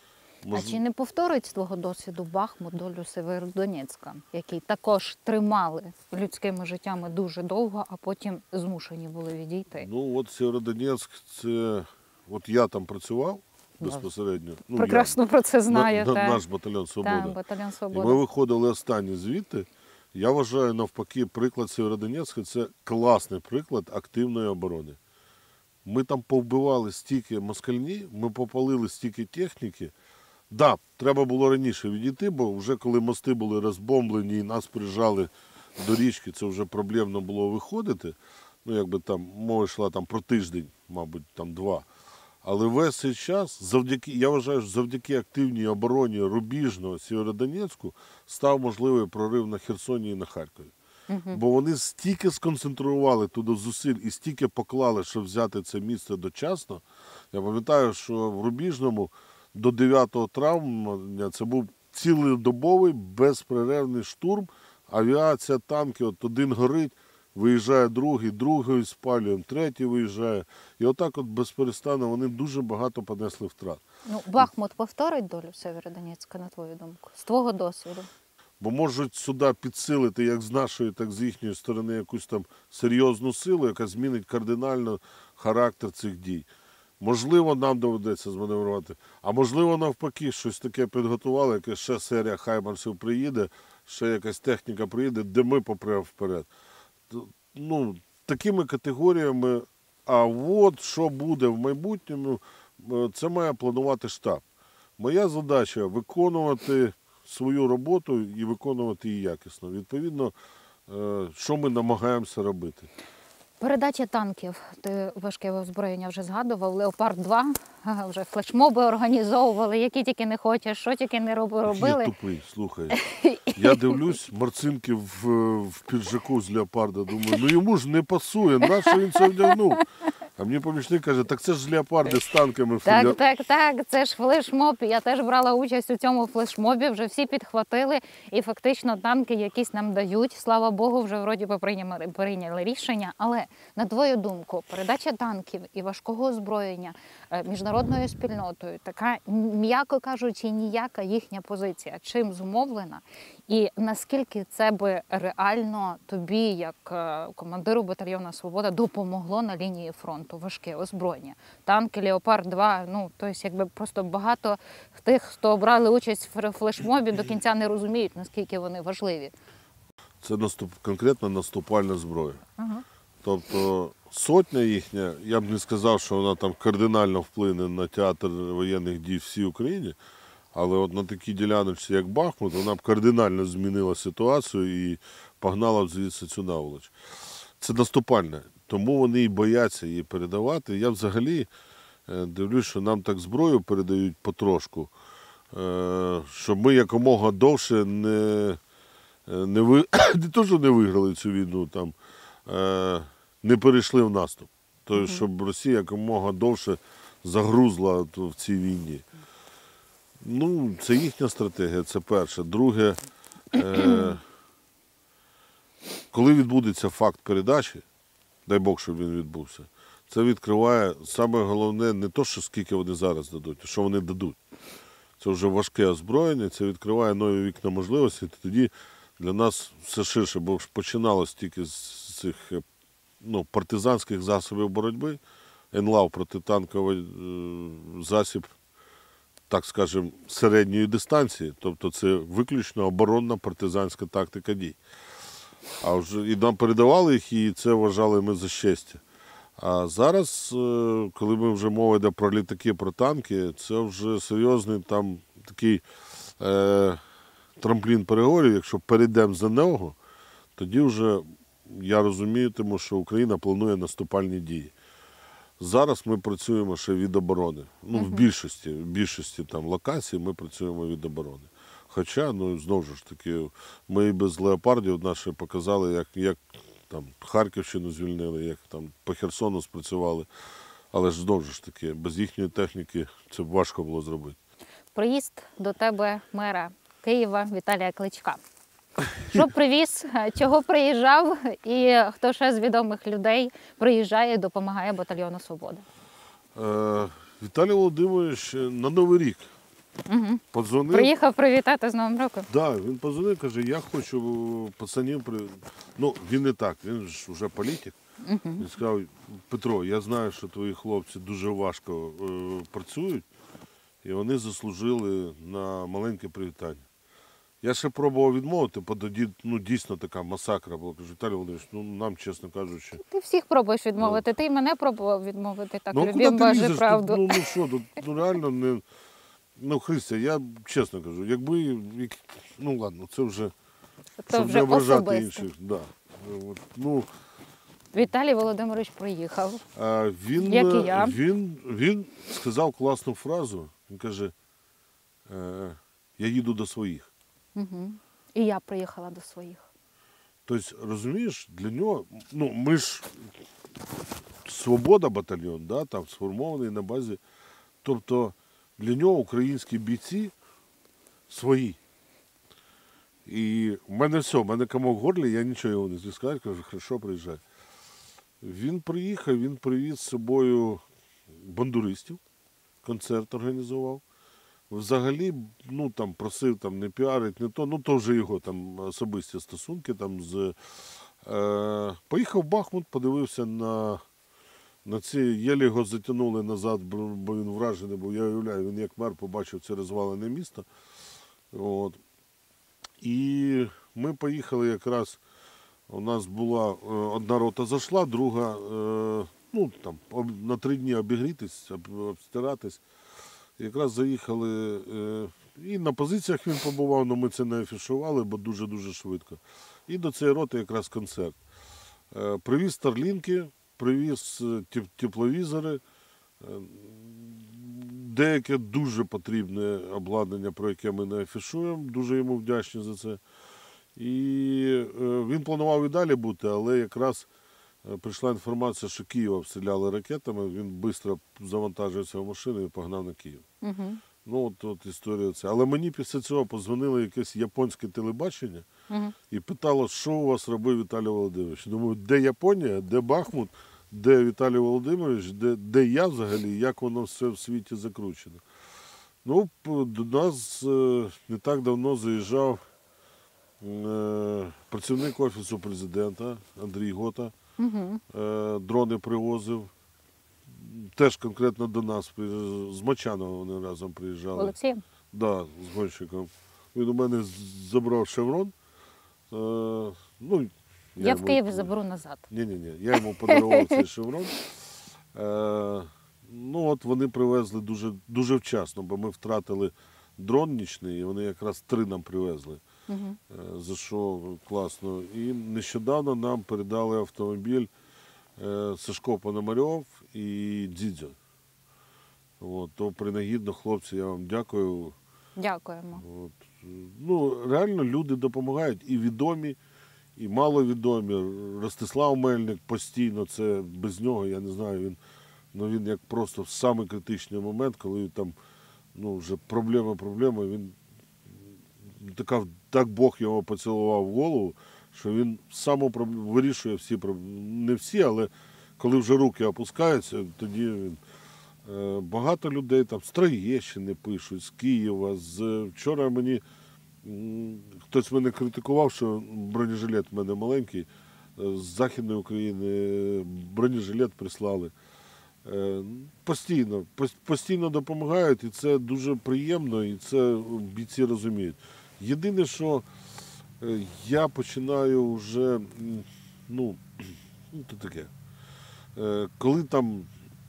А чи не повторить з твого досвіду Бахмут долю Сєвєродонецька, який також тримали людськими життями дуже довго, а потім змушені були відійти? Ну, от Сєвєродонецьк, це... От я там працював безпосередньо. Ну, Прекрасно про це знаєте. Наш батальйон «Свобода». Так, батальйон І «Свобода». ми виходили останні звідти. Я вважаю, навпаки, приклад Сєвєродонецька – це класний приклад активної оборони. Ми там повбивали стільки москальні, ми попалили стільки техніки. Так, треба було раніше відійти, бо вже коли мости були розбомблені і нас прижали до річки, це вже проблемно було виходити. Ну, якби там мова йшла там про тиждень, мабуть, там 2. Але весь цей час, я вважаю, що завдяки активній обороні Рубіжного, Сєвєродонецьку став можливий прорив на Херсоні і на Харкові. Бо вони стільки сконцентрували туди зусиль і стільки поклали, щоб взяти це місце дочасно. Я пам'ятаю, що в Рубіжному до 9 травня це був цілодобовий безперервний штурм, авіація, танки, от один горить, виїжджає другий спалюємо, третій виїжджає. І отак от безперестанно вони дуже багато понесли втрат. Ну, Бахмут повторить долю Сєвєродонецька, на твою думку, з твого досвіду? Бо можуть сюди підсилити як з нашої, так і з їхньої сторони якусь там серйозну силу, яка змінить кардинально характер цих дій. Можливо, нам доведеться зманеврувати, а можливо, навпаки, щось таке підготували, яке ще серія хаймарсів приїде, ще якась техніка приїде, де ми попремо вперед. Ну, такими категоріями, а от що буде в майбутньому, це має планувати штаб. Моя задача – виконувати свою роботу і виконувати її якісно. Відповідно, що ми намагаємося робити. Передача танків. Ти важке озброєння вже згадував. «Леопард-2», вже флешмоби організовували, які тільки не хочеш, що тільки не робили. Я тупий, слухай. Я дивлюсь, Марцинки в піджаку з «Леопарда», думаю, ну йому ж не пасує, нащо він це вдягнув? А мені помічник каже, так це ж «Леопарди» з танками. Так, це ж флешмоб. Я теж брала участь у цьому флешмобі, вже всі підхватили. І фактично танки якісь нам дають. Слава Богу, вже вроді би прийняли рішення. Але, на твою думку, передача танків і важкого озброєння міжнародною спільнотою, така, м'яко кажучи, ніяка їхня позиція, чим зумовлена? І наскільки це би реально тобі, як командиру батальйону «Свобода», допомогло на лінії фронту? Важке озброєння. Танки, «Леопард-2», ну, тобто, якби просто багато тих, хто брали участь в флешмобі, до кінця не розуміють, наскільки вони важливі. Це конкретно наступальна зброя. Тобто сотня їхня, я б не сказав, що вона там кардинально вплине на театр воєнних дій в всій Україні, але от на такій діляночці, як Бахмут, вона б кардинально змінила ситуацію і погнала б звідси цю наволоч. Це наступальне, тому вони і бояться її передавати. Я взагалі дивлюсь, що нам так зброю передають потрошку, щоб ми якомога довше не то, що не виграли цю війну, там, не перейшли в наступ. Тобто, щоб Росія якомога довше загрузла в цій війні. Ну, це їхня стратегія, це перше. Друге, коли відбудеться факт передачі, дай Бог, щоб він відбувся, це відкриває, саме головне, не то, що скільки вони зараз дадуть, а що вони дадуть. це вже важке озброєння, це відкриває нові вікна можливостей. Тоді для нас все ширше, бо ж починалось тільки з цих партизанських засобів боротьби. НЛАВ протитанковий засіб, так скажемо, середньої дистанції, тобто це виключно оборонна партизанська тактика дій. А вже і нам передавали їх, і це вважали ми за щастя. А зараз, коли ми вже мова йде про літаки, про танки, це вже серйозний там такий трамплін переговорів. Якщо перейдемо за нього, тоді вже я розумітиму, що Україна планує наступальні дії. Зараз ми працюємо ще від оборони. В більшості там локацій ми працюємо від оборони. Хоча, знову ж таки, ми і без леопардів наші показали, як там Харківщину звільнили, як там по Херсону спрацювали. Але ж знову ж таки, без їхньої техніки це важко було зробити. Приїзд до тебе мера Києва Віталія Кличка. Що привіз, чого приїжджав і хто ще з відомих людей приїжджає і допомагає батальйону «Свобода»? Віталій Володимирович на Новий рік подзвонив. Приїхав привітати з Новим роком? Так, він подзвонив, каже, я хочу пацанів. Він не так, він ж вже політик. Він сказав, Петро, я знаю, що твої хлопці дуже важко працюють, і вони заслужили на маленьке привітання. Я ще пробував відмовити, бо тоді дійсно така масакра була. Кажу, Віталій Володимирович, нам, чесно кажучи. Ти всіх пробуєш відмовити, ти й мене пробував відмовити, так, куди любім ти Боже лізеш? правду. Реально не. Христя, я чесно кажу, якби, ладно, це вже, щоб не ображати особисто. інших. Да. Віталій Володимирович приїхав, Він, як і я. Він сказав класну фразу, він каже, я їду до своїх. І я приїхала до своїх. Тобто, розумієш, для нього, ми ж «Свобода» батальйон, да, там сформований на базі, тобто для нього українські бійці свої. І в мене все, в мене комок в горлі, я нічого його не зіскаю, кажу, хорошо, приїжджай. Він приїхав, він привіз з собою бандуристів, концерт організував. Взагалі, просив не піарить, не то, то вже його там особисті стосунки поїхав в Бахмут, подивився на ці, єлі його затягнули назад, бо він вражений був, я уявляю, він як мер побачив це розвалене місто. І ми поїхали якраз, у нас була одна рота зайшла, друга, на 3 дні обігрітись, обстиратись. Якраз заїхали, і на позиціях він побував, але ми це не афішували, бо дуже-дуже швидко. І до цієї роти якраз концерт. Привіз старлінки, привіз тепловізори, деяке дуже потрібне обладнання, про яке ми не афішуємо, дуже йому вдячні за це. І він планував і далі бути, але якраз прийшла інформація, що Київ обстріляли ракетами, він швидко завантажився в машину і погнав на Київ. От історія ця. Але мені після цього подзвонило якесь японське телебачення і питало, що у вас робив Віталій Володимирович. Думаю, де Японія, де Бахмут, де Віталій Володимирович, де я взагалі, як воно все в світі закручено. До нас не так давно заїжджав працівник Офісу президента Андрій Гота. Дрони привозив. Теж конкретно до нас, з Мочанова вони разом приїжджали. Олексій? Так, з гонщиком. Він у мене забрав шеврон. Я в Києві заберу назад. Ні, я йому подарував цей шеврон. Вони привезли дуже вчасно, бо ми втратили дрон нічний, і вони якраз 3 нам привезли. За що класно. І нещодавно нам передали автомобіль Сашко Пономарьов і Дзідзьо. То принагідно, хлопці, я вам дякую. Дякуємо. Реально люди допомагають, і відомі, і маловідомі. Ростислав Мельник постійно, це без нього, я не знаю, він як просто в самий критичний момент, коли там вже проблема, він так Бог його поцілував в голову, що він вирішує всі проблеми. Не всі, але коли вже руки опускаються, тоді він. Багато людей там з Троєщини пишуть, з Києва. Вчора хтось мене критикував, що бронежилет в мене маленький. З Західної України бронежилет прислали. Постійно допомагають, і це дуже приємно, і це бійці розуміють. Єдине, що я починаю вже, то таке, коли там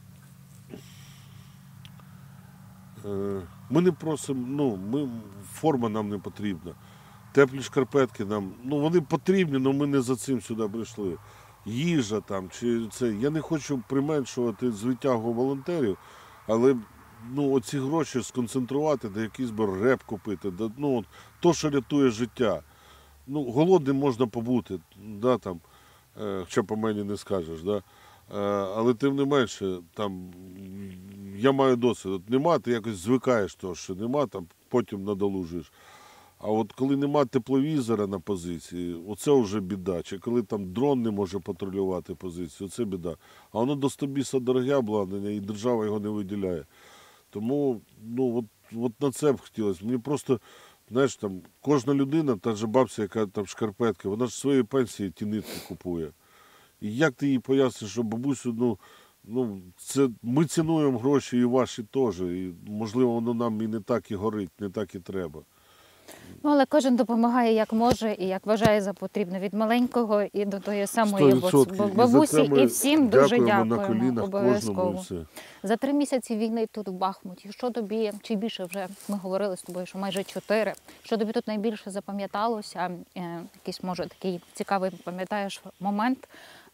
ми не просимо, форма нам не потрібна. Теплі шкарпетки нам, вони потрібні, але ми не за цим сюди прийшли. Їжа там, чи це. Я не хочу применшувати звитягу волонтерів, але оці гроші сконцентрувати, де якийсь би реп купити, то, що рятує життя. Голодним можна побути, да, там, хоча по мені не скажеш. Да? Але тим не менше, там, я маю досвід. От нема, ти якось звикаєш того, що нема, там, потім надолужуєш. А от коли нема тепловізора на позиції, оце вже біда. Чи коли там дрон не може патрулювати позицію, це біда. А воно до 100 біса дороге обладнання, і держава його не виділяє. Тому от на це б хотілося. Мені просто, знаєш, там, кожна людина, та ж бабця, яка там шкарпетки, вона ж своєї пенсії ті нитки купує. І як ти їй поясниш, що бабусю, це ми цінуємо гроші і ваші теж. І, можливо, воно нам і не так і горить, не так і треба. Але кожен допомагає як може і як вважає за потрібне. Від маленького і до тої самої 100%. бабусі. І всім дуже на дякуємо. колінах Обов'язково. кожному і все. За 3 місяці війни тут в Бахмуті, що тобі, чи більше вже, ми говорили з тобою, що майже 4, що тобі тут найбільше запам'яталося, якийсь, може, такий цікавий, пам'ятаєш, момент,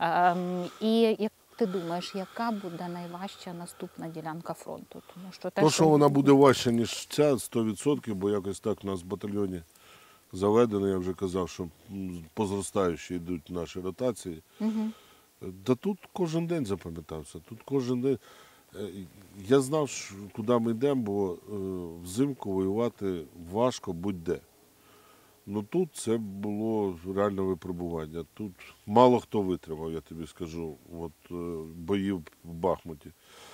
і як ти думаєш, яка буде найважча наступна ділянка фронту? Тому що Що вона буде важча, ніж ця, 100%, бо якось так у нас в батальйоні заведено, я вже казав, що по зростаючій йдуть наші ротації. Угу. Да тут кожен день запам'ятався. Тут кожен день. Я знав, куди ми йдемо, бо взимку воювати важко будь-де. Тут це було реальне випробування. Тут мало хто витримав, я тобі скажу, боїв в Бахмуті.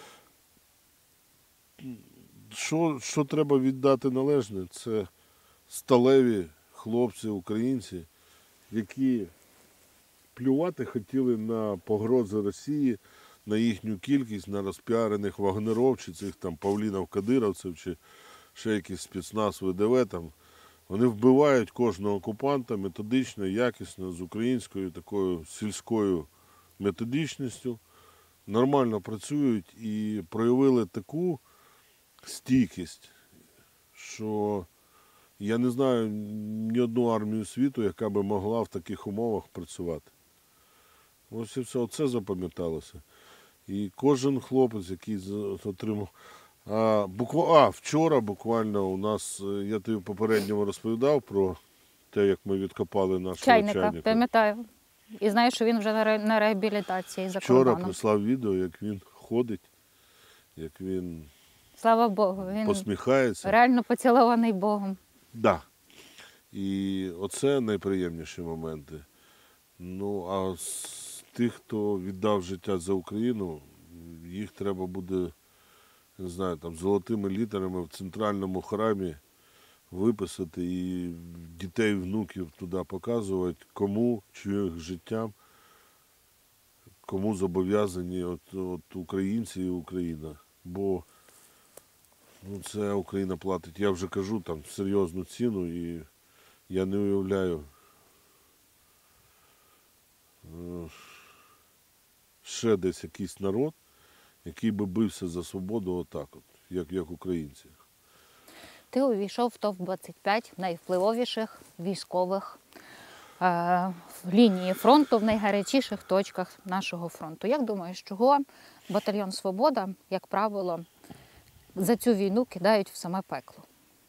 Що треба віддати належне, це сталеві хлопці, українці, які плювати хотіли на погрози Росії, на їхню кількість, на розпіарених вагнеров, чи цих там павлінов-кадировців, чи ще якийсь спецназ ВДВ там. Вони вбивають кожного окупанта методично, якісно, з українською такою сільською методичністю, нормально працюють і проявили таку стійкість, що я не знаю ні одну армію світу, яка би могла в таких умовах працювати. Ось і все, оце запам'яталося. І кожен хлопець, який отримав. Вчора буквально у нас, я тобі попередньо розповідав про те, як ми відкопали нашого чайника. Пам'ятаю. І знаю, що він вже на реабілітації за кордоном. Вчора кордоном. прислав відео, як він ходить, як він, слава Богу, він посміхається. Реально поцілований Богом. Так. Да. І оце найприємніші моменти. А з тих, хто віддав життя за Україну, їх треба буде, не знаю, там золотими літерами в центральному храмі виписати і дітей, внуків туди показувати, кому, чиїх життям, кому зобов'язані от українці і Україна. Бо це Україна платить, я вже кажу, там серйозну ціну, і я не уявляю ще десь якийсь народ, який би бився за свободу отак, як українці. Ти увійшов в ТОВ-25 найвпливовіших військових в лінії фронту, в найгарячіших точках нашого фронту. Як думаєш, чого батальйон «Свобода», як правило, за цю війну кидають в саме пекло?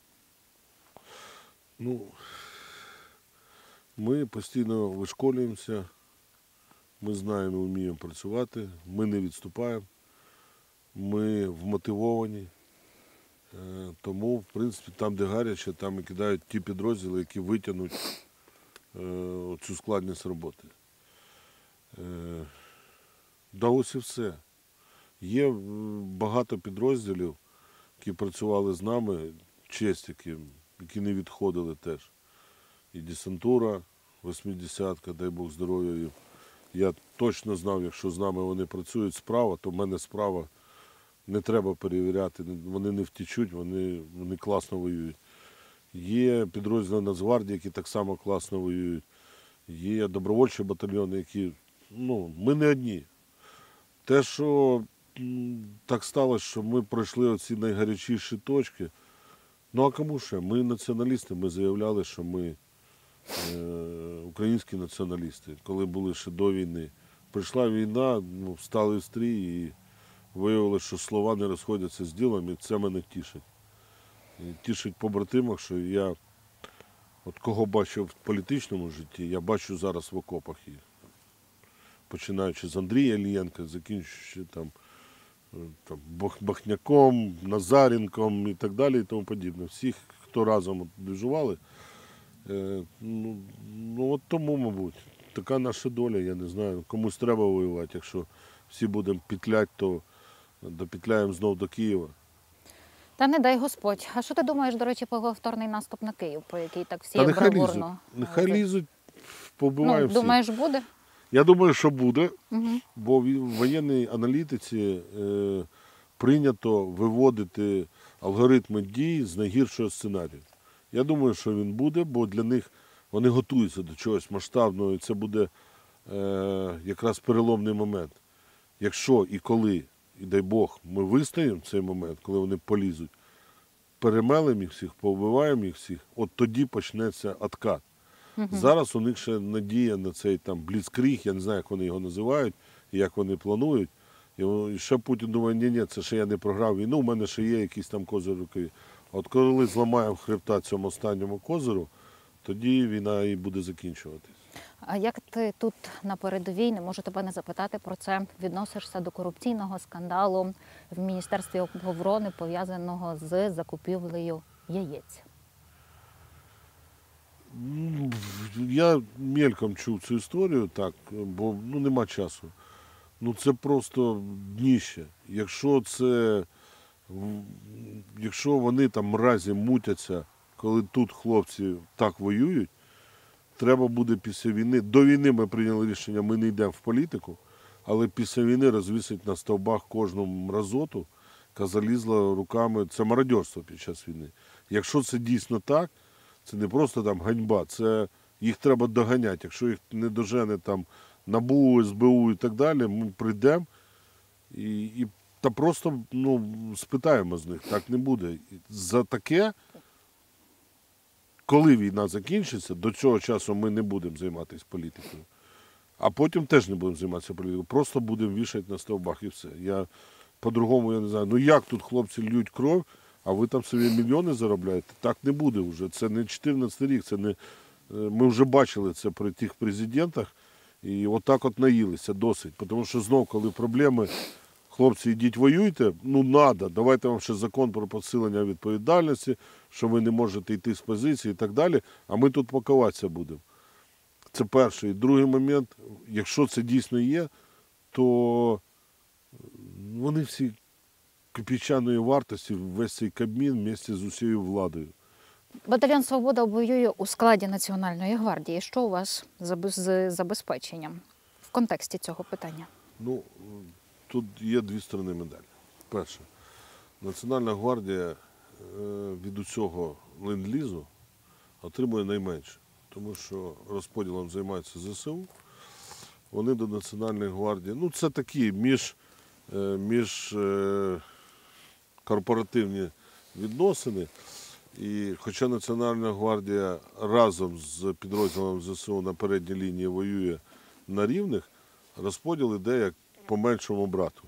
Ми постійно вишколюємося, ми знаємо, вміємо працювати, ми не відступаємо, ми вмотивовані. Тому, в принципі, там, де гаряче, там і кидають ті підрозділи, які витягнуть цю складність роботи. Да ось і все. Є багато підрозділів, які працювали з нами, честь які не відходили теж. І десантура, 80-ка, дай Бог здоров'я їм. Я точно знав, якщо з нами вони працюють справа, то в мене справа не треба перевіряти, вони не втічуть, вони класно воюють. Є підрозділи Нацгвардії, які так само класно воюють. Є добровольчі батальйони, які, ми не одні. Те, що так сталося, що ми пройшли оці найгарячіші точки, а кому ще? Ми націоналісти, ми заявляли, що ми українські націоналісти, коли були ще до війни. Прийшла війна, встали в стрій і виявилося, що слова не розходяться з ділом, і це мене тішить. І тішить побратимах, що я, кого бачив в політичному житті, я бачу зараз в окопах їх. Починаючи з Андрія Іллєнка, закінчуючи Бахняком, Назаренком і так далі і тому подібне. Всіх, хто разом движували, от тому, мабуть, така наша доля, я не знаю, комусь треба воювати, якщо всі будемо петляти, то допетляємо знов до Києва. Та не дай Господь. А що ти думаєш, до речі, про повторний наступ на Київ, про який так всі Та нехай лізуть, бравурно? нехай лізуть, побиваємо всіх. Думаєш, буде? Я думаю, що буде, Угу. бо в воєнній аналітиці прийнято виводити алгоритми дій з найгіршого сценарію. Я думаю, що він буде, бо для них вони готуються до чогось масштабного, і це буде якраз переломний момент. Якщо і коли, і дай Бог, ми вистоїмо цей момент, коли вони полізуть, перемелемо їх всіх, повбиваємо їх всіх, от тоді почнеться откат. Зараз у них ще надія на цей бліцкріг, я не знаю, як вони його називають, і як вони планують. І ще Путін думає, ні, це ще я не програв війну, у мене ще є якісь там козир в рукаві. От коли зламаємо хребта цьому останньому козиру, тоді війна і буде закінчуватись. А як ти тут на передовій, не можу тебе не запитати про це, відносишся до корупційного скандалу в Міністерстві оборони, пов'язаного з закупівлею яєць? Я мельком чув цю історію, так, бо нема часу. Це просто дніще. Якщо вони там мразі мутяться, коли тут хлопці так воюють, треба буде після війни. До війни ми прийняли рішення, ми не йдемо в політику, але після війни розвісить на стовбах кожну мразоту, яка залізла руками. Це мародерство під час війни. Якщо це дійсно так, це не просто ганьба, це їх треба доганяти. Якщо їх не дожене НАБУ, СБУ і так далі, ми прийдемо та просто спитаємо з них, так не буде. За таке, коли війна закінчиться, до цього часу ми не будемо займатися політикою. А потім теж не будемо займатися політикою, просто будемо вішати на стовбах і все. По-другому я не знаю, як тут хлопці льють кров, а ви там собі мільйони заробляєте? Так не буде вже. Це не 14 рік, ми вже бачили це при тих президентах, і отак наїлися досить. Тому що знов, коли проблеми, хлопці, йдіть воюйте, давайте вам ще закон про посилення відповідальності, що ви не можете йти з позиції і так далі, а ми тут пакуватися будемо. Це перший. І другий момент, якщо це дійсно є, то вони всі копійчаної вартості, весь цей Кабмін, вместе з усією владою. Батальйон «Свобода» воює у складі Національної гвардії. Що у вас з забезпеченням в контексті цього питання? Тут є дві сторони медалі. Перше, Національна гвардія від усього ленд-лізу отримує найменше, тому що розподілом займаються ЗСУ. Вони до Національної гвардії, це такі міжкорпоративні відносини. І хоча Національна гвардія разом з підрозділом ЗСУ на передній лінії воює на рівних, розподіл іде як по меншому брату.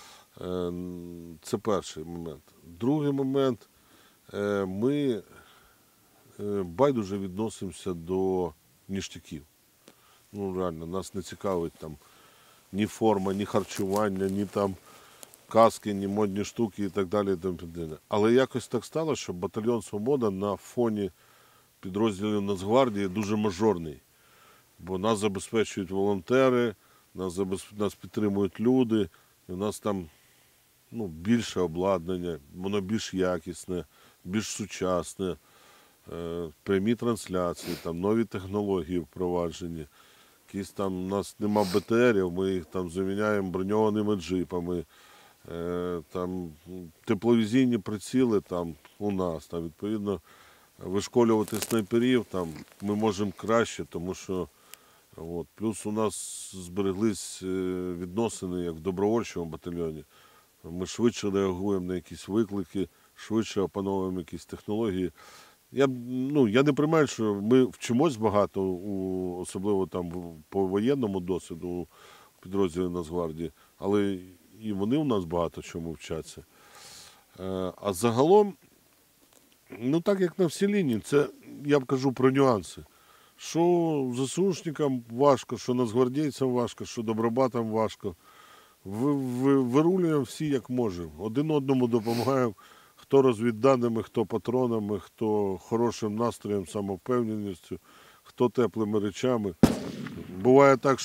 Це перший момент. Другий момент, ми байдуже відносимося до ніштяків. Реально, нас не цікавить ні форма, ні харчування, ні каски, ні модні штуки і так далі. Але якось так стало, що батальйон «Свобода» на фоні підрозділів Нацгвардії дуже мажорний. Бо нас забезпечують волонтери, нас підтримують люди, і у нас ну, більше обладнання, воно більш якісне, більш сучасне, прямі трансляції, там, нові технології впроваджені. Якісь там у нас нема БТРів, ми їх там заміняємо броньованими джипами. Там тепловізійні приціли там у нас, там, відповідно, вишколювати снайперів там ми можемо краще, тому що от, плюс у нас збереглись відносини як в добровольчому батальйоні. Ми швидше реагуємо на якісь виклики, швидше опановуємо якісь технології. Я не приймаю, що ми вчимось багато, особливо там по воєнному досвіду у підрозділі Нацгвардії, але і вони у нас багато чому вчаться. А загалом, ну так як на всій лінії, це я б кажу про нюанси. Що ЗСУшникам важко, що нацгвардійцям важко, що добробатам важко. Вирулюємо всі як можемо. Один одному допомагаємо, хто розвідданими, хто патронами, хто хорошим настроєм, самовпевненістю, хто теплими речами. Буває так,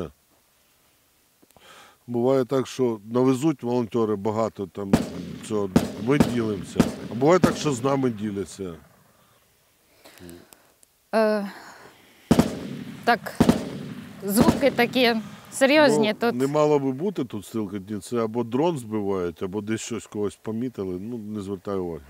що навезуть волонтери багато, там, цього, ми ділимося. А буває так, що з нами діляться. Так, звуки такі серйозні тут. Не мало би бути тут стрілкотні, це або дрон збивають, або десь щось когось помітили, не звертаю уваги.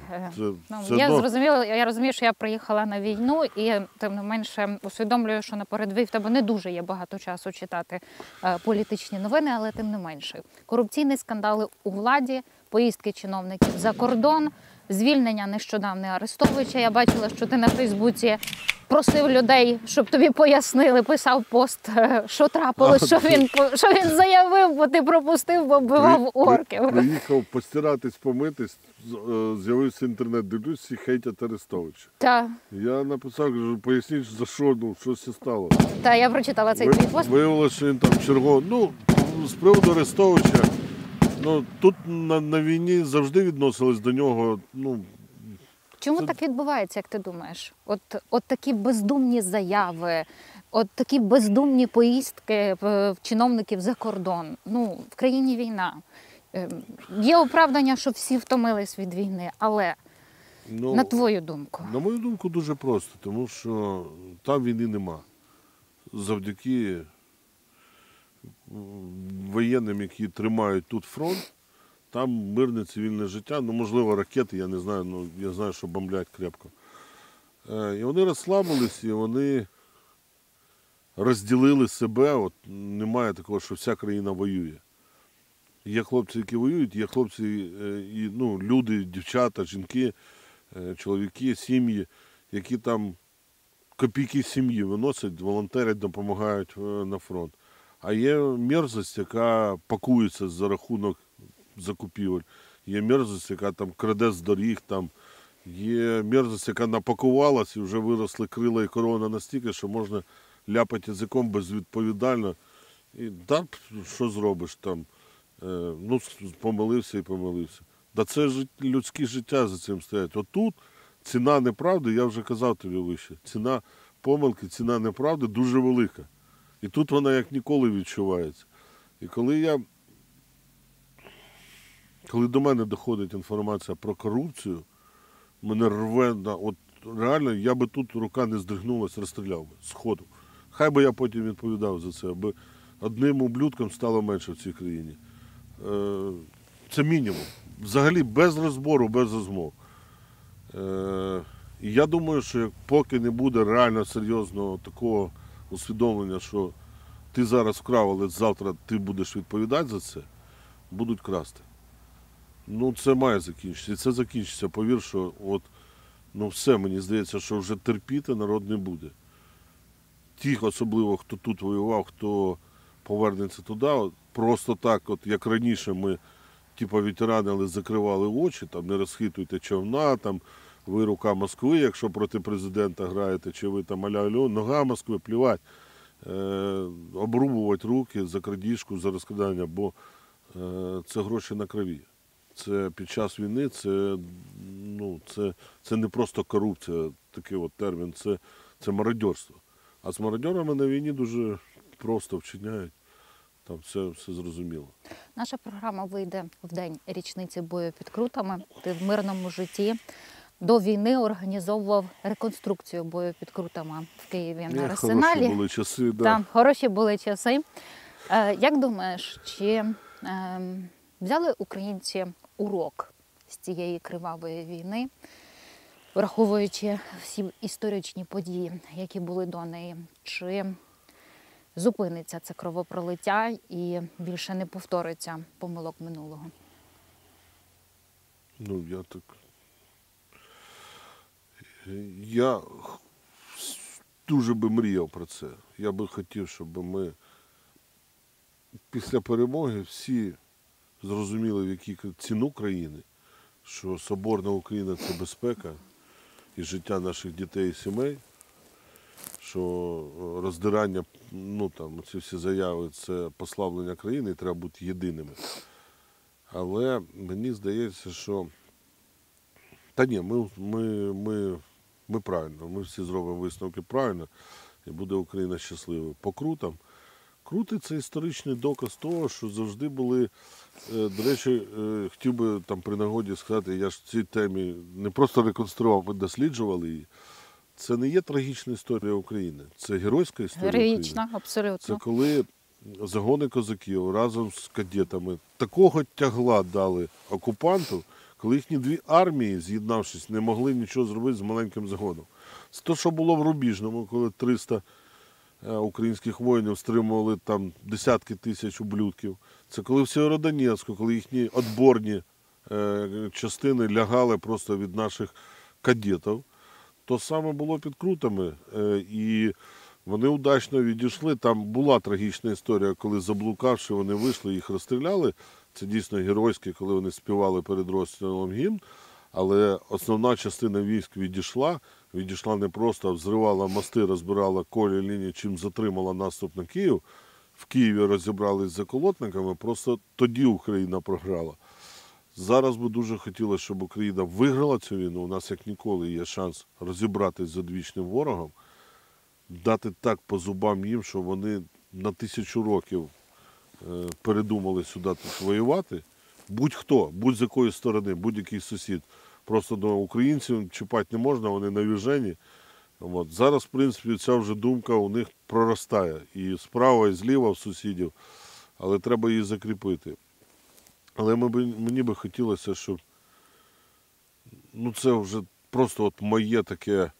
Я розумію, що я приїхала на війну і тим не менше усвідомлюю, що на передовій в тебе не дуже є багато часу читати політичні новини, але тим не менше. Корупційні скандали у владі, поїздки чиновників за кордон, звільнення нещодавне Арестовича. Я бачила, що ти на Фейсбуці просив людей, щоб тобі пояснили, писав пост, що трапилось, що він заявив, бо ти пропустив, бо вбивав орків. Приїхав постиратись, помитись, з'явився інтернет, дивлюсь, всі хейтять Арестовича. Так. Я написав, кажу, поясніть, за що, щось стало. Та я прочитала цей твій пост. Виявилося, що він там черговий. З приводу Арестовича, тут на війні завжди відносились до нього, Чому так відбувається, як ти думаєш? От такі бездумні заяви, от такі бездумні поїздки чиновників за кордон. В країні війна. Є оправдання, що всі втомились від війни, але на твою думку? На мою думку, дуже просто, тому що там війни нема. Завдяки воєнним, які тримають тут фронт, там мирне цивільне життя, можливо, ракети, я не знаю, я знаю, що бомблять крепко. І вони розслабились, і вони розділили себе. Немає такого, що вся країна воює. Є хлопці, які воюють, є хлопці, люди, дівчата, жінки, чоловіки, сім'ї, які там копійки сім'ї виносять, волонтерять, допомагають на фронт. А є мерзость, яка пакується за рахунок закупівель. Є мерзость, яка там краде з доріг, є мерзость, яка напакувалась і вже виросли крила і корона настільки, що можна ляпати язиком безвідповідально. І що зробиш там? Помилився і помилився. Це людське життя за цим стоять. Отут ціна неправди, я вже казав тобі вище, ціна помилки, ціна неправди дуже велика. І тут вона як ніколи відчувається. І коли до мене доходить інформація про корупцію, мене рве, реально, я би тут рука не здригнулась, розстріляв би, сходу. Хай би я потім відповідав за це, аби одним ублюдком стало менше в цій країні. Це мінімум. Взагалі без розбору, без розмов. І я думаю, що поки не буде реально серйозного такого усвідомлення, що ти зараз вкрав, але завтра ти будеш відповідати за це, будуть красти. Це має закінчитися. І це закінчиться. Повір, що все, мені здається, що вже терпіти народ не буде. Тих, особливо, хто тут воював, хто повернеться туди, просто так, як раніше ми, ветерани, але закривали очі, не розхитуйте човна, ви рука Москви, якщо проти президента граєте, чи ви аля-альо, нога Москви, плівать. Обрубувати руки за крадіжку, за розкрадання, бо це гроші на крові. Це під час війни, це не просто корупція, такий термін, це мародерство. А з мародерами на війні дуже просто вчиняють. Там все зрозуміло. Наша програма вийде в день річниці бою під Крутами. Ти в мирному житті до війни організовував реконструкцію бою під Крутами в Києві на Арсеналі. Хороші були часи, да. Там хороші були часи. Як думаєш, чи взяли українці урок з цієї кривавої війни, враховуючи всі історичні події, які були до неї? Чи зупиниться це кровопролиття і більше не повториться помилок минулого? Ну, я дуже би мріяв про це. Я би хотів, щоб ми після перемоги всі зрозуміли, в якій ціну країни, що соборна Україна – це безпека і життя наших дітей і сімей, що роздирання, ну там, ці всі заяви – це послаблення країни, і треба бути єдиними. Але мені здається, що та ні, ми правильно, ми всі зробимо висновки правильно, і буде Україна щасливою. По Крутам. Крути – це історичний доказ того, що завжди були, до речі, хотів би там при нагоді сказати, я ж в цій темі не просто реконструював, ми досліджували її. Це не є трагічна історія України, це геройська історія України. Героїчна, абсолютно. Це коли загони козаків разом з кадетами такого тягла дали окупанту, коли їхні дві армії, з'єднавшись, не могли нічого зробити з маленьким загоном. Це те, що було в Рубіжному, коли 300 українських воїнів стримували там десятки тисяч ублюдків. Це коли в Сєвєродонецьку, коли їхні відборні частини лягали просто від наших кадетів. То саме було під Крутами. І вони удачно відійшли. Там була трагічна історія, коли заблукавши, вони вийшли, їх розстріляли. Це дійсно геройське, коли вони співали перед розстрілом гімн. Але основна частина військ відійшла не просто, а взривала мости, розбирала колі лінії, чим затримала наступ на Київ. В Києві розібрались з заколотниками, просто тоді Україна програла. Зараз би дуже хотілося, щоб Україна виграла цю війну. У нас як ніколи є шанс розібратись з одвічним ворогом, дати так по зубам їм, що вони на 1000 років передумали сюди тут воювати. Будь-хто, будь-з якої сторони, будь-який сусід. Просто до українців чіпати не можна, вони навіжені. От. Зараз, в принципі, ця вже думка у них проростає. І справа, і зліва в сусідів, але треба її закріпити. Але мені би хотілося, щоб ну це вже просто от моє таке,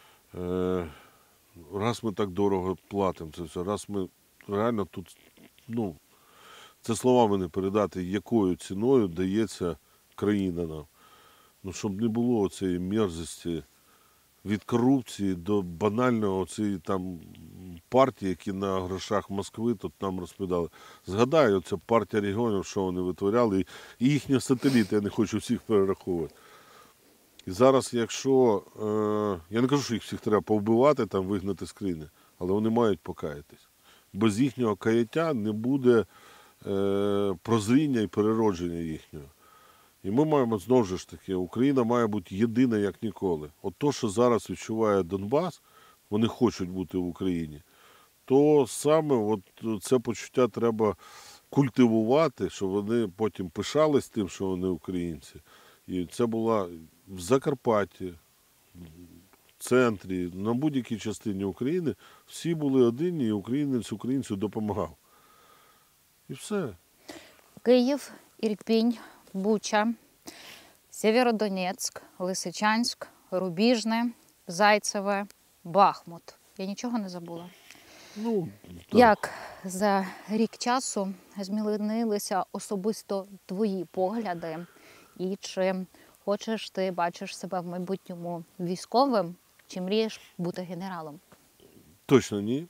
раз ми так дорого платимо це все, раз ми реально тут, ну, це словами не передати, якою ціною дається країна нам. Ну, щоб не було цієї мерзості від корупції до банального цієї там партії, які на грошах Москви тут нам розповідали. Згадаю, це партія регіонів, що вони витворяли, і їхні сателіти, я не хочу всіх перераховувати. І зараз, якщо, я не кажу, що їх всіх треба повбивати, там, вигнати з країни, але вони мають покаятись. Без їхнього каяття не буде прозріння і переродження їхнього. І ми маємо, знову ж таки, Україна має бути єдина, як ніколи. От то, що зараз відчуває Донбас, вони хочуть бути в Україні, то саме от це почуття треба культивувати, щоб вони потім пишались тим, що вони українці. І це була в Закарпатті, в центрі, на будь-якій частині України, всі були одні, і українець українцю допомагав. І все. Київ, Ірпінь, Буча, Сєвєродонецьк, Лисичанськ, Рубіжне, Зайцеве, Бахмут. Я нічого не забула? Ну, так. Як за рік часу змінилися особисто твої погляди? І чи хочеш ти, бачиш себе в майбутньому військовим, чи мрієш бути генералом? Точно ні.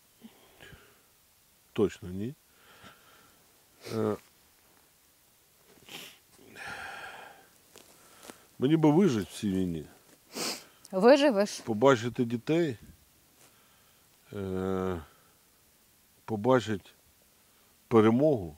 Точно ні. Мені би вижити в цій війні. Виживеш? Побачити дітей, побачити перемогу.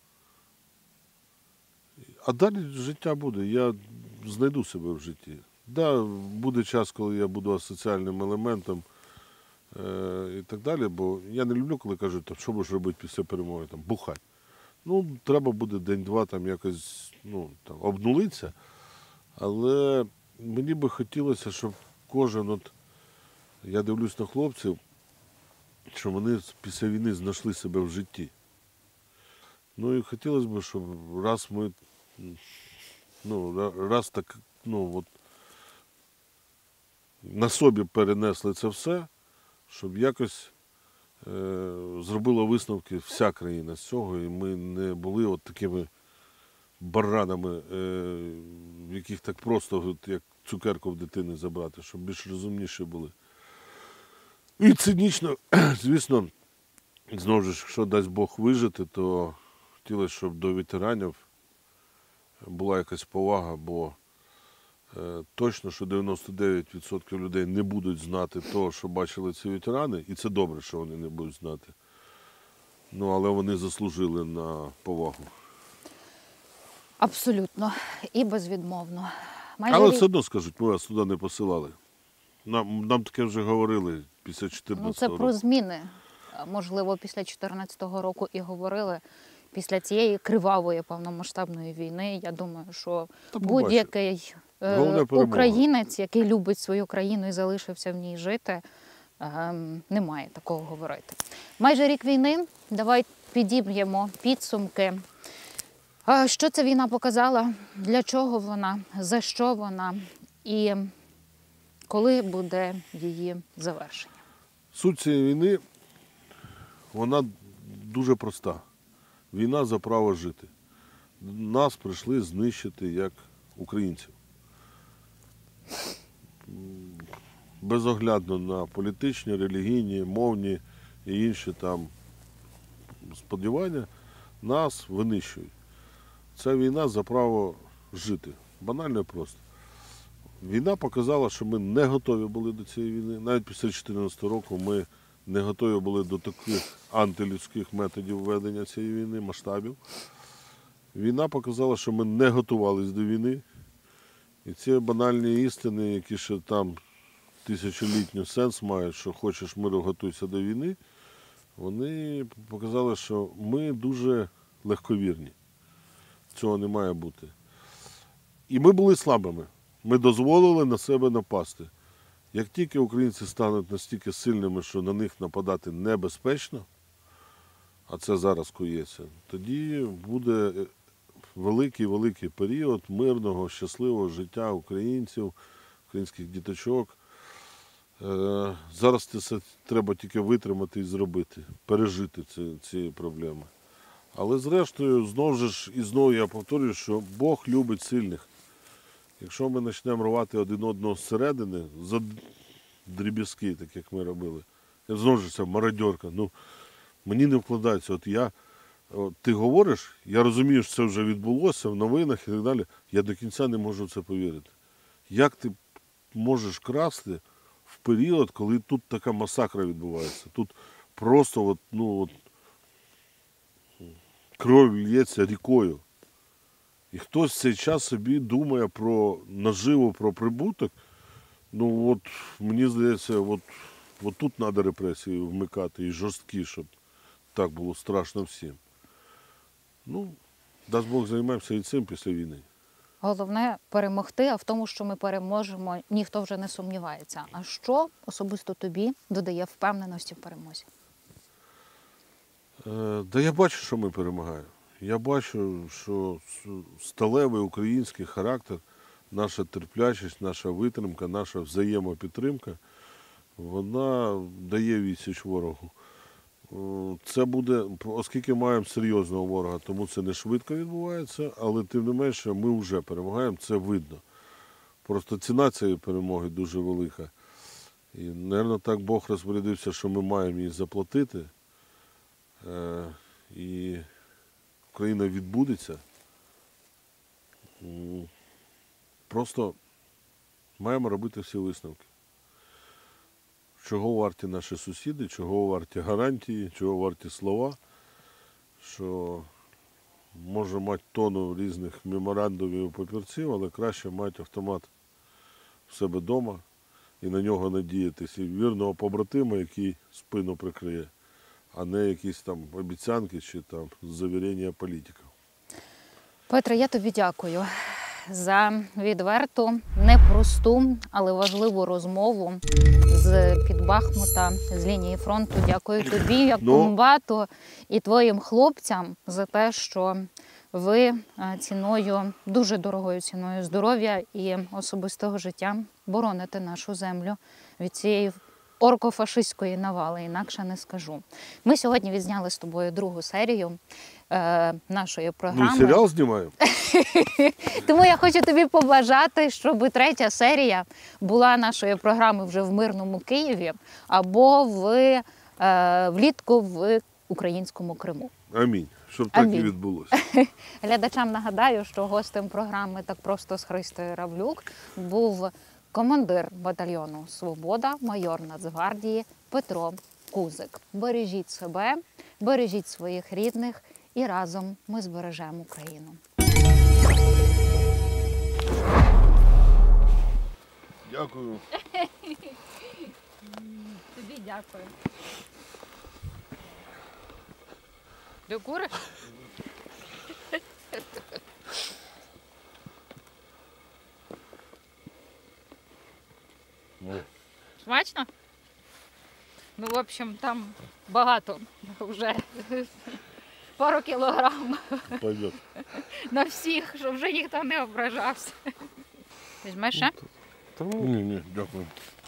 А далі життя буде. Я знайду себе в житті. Да, буде час, коли я буду асоціальним елементом і так далі, бо я не люблю, коли кажуть, що будеш робити після перемоги, там, бухати. Ну, треба буде день-два там якось обнулитися. Але мені би хотілося, щоб кожен, я дивлюсь на хлопців, що вони після війни знайшли себе в житті. Ну і хотілося б, щоб раз ми, раз так, на собі перенесли це все, щоб якось зробила висновки вся країна з цього, і ми не були от такими баранами, в яких так просто, як цукерку в дитини забрати, щоб більш розумніші були. І цинічно, звісно, знову ж, якщо дасть Бог вижити, то хотілося, щоб до ветеранів була якась повага, бо точно, що 99% людей не будуть знати того, що бачили ці ветерани, і це добре, що вони не будуть знати. Ну, але вони заслужили на повагу. Абсолютно. І безвідмовно. Але все одно скажуть, ми вас туди не посилали. Нам таке вже говорили після 14 це року. про зміни. Можливо, після 2014 року і говорили. Після цієї кривавої повномасштабної війни, я думаю, що будь-який українець, який любить свою країну і залишився в ній жити, не має такого говорити. Майже рік війни. Давай підіб'ємо підсумки. Що ця війна показала? Для чого вона? За що вона? І коли буде її завершення? Суть цієї війни, вона дуже проста. Війна за право жити. Нас прийшли знищити як українців. Безоглядно на політичні, релігійні, мовні і інші там сподівання нас винищують. Це війна за право жити. Банально і просто. Війна показала, що ми не готові були до цієї війни. Навіть після 2014 року ми не готові були до таких антилюдських методів ведення цієї війни, масштабів. Війна показала, що ми не готувалися до війни. І ці банальні істини, які ще там тисячолітній сенс мають, що хочеш миру, готуйся до війни, вони показали, що ми дуже легковірні. Цього не має бути. І ми були слабими. Ми дозволили на себе напасти. Як тільки українці стануть настільки сильними, що на них нападати небезпечно, а це зараз коїться, тоді буде великий-великий період мирного, щасливого життя українців, українських діточок. Зараз це треба тільки витримати і зробити, пережити ці проблеми. Але зрештою, знову я повторюю, що Бог любить сильних. Якщо ми почнемо рвати один одного зсередини, за дріб'язки, так як ми робили, знову ж це мародьорка, мені не вкладається. Ти говориш, я розумію, що це вже відбулося в новинах і так далі, я до кінця не можу в це повірити. Як ти можеш красти в період, коли тут така масакра відбувається? Тут просто кров лється рікою. І хтось в цей час собі думає про наживу, про прибуток. Мені здається, тут треба репресії вмикати і жорсткі, щоб так було страшно всім. Дасть Бог, займемося і цим після війни. Головне перемогти, а в тому, що ми переможемо, ніхто вже не сумнівається. А що особисто тобі додає впевненості в перемозі? Я бачу, що ми перемагаємо. Я бачу, що сталевий український характер, наша терплячість, наша витримка, наша взаємопідтримка, вона дає відсіч ворогу. Це буде, оскільки маємо серйозного ворога, тому це не швидко відбувається, але тим не менше ми вже перемагаємо, це видно. Просто ціна цієї перемоги дуже велика. І, мабуть, так Бог розпорядився, що ми маємо її заплатити. І Україна відбудеться. Просто маємо робити всі висновки. Чого варті наші сусіди, чого варті гарантії, чого варті слова, що може мати тонну різних меморандумів і папірців, але краще мати автомат в себе вдома і на нього надіятися, і вірного побратима, який спину прикриє. а не якісь там обіцянки чи там завірення політиків. Петре, я тобі дякую за відверту, непросту, але важливу розмову з-під Бахмута, з лінії фронту. Дякую тобі, як комбату, і твоїм хлопцям за те, що ви ціною, дуже дорогою ціною здоров'я і особистого життя бороните нашу землю від цієї оркофашистської навали, інакше не скажу. Ми сьогодні відзняли з тобою другу серію нашої програми. Ну, серіал знімаємо? Тому я хочу тобі побажати, щоб третя серія була нашої програми вже в мирному Києві або влітку в українському Криму. Амінь. Щоб так Амінь. і відбулося. Глядачам нагадаю, що гостем програми «Так просто» з Христою Равлюк був командир батальйону «Свобода», майор Нацгвардії Петро Кузик. Бережіть себе, бережіть своїх рідних і разом ми збережемо Україну. Дякую. Тобі дякую. Ти куриш? Смачно? Ну, в общем, там багато вже. Пару кілограм Пойдет. на всіх, щоб вже ніхто не ображався. Візьмеш ще? Ні, дякую.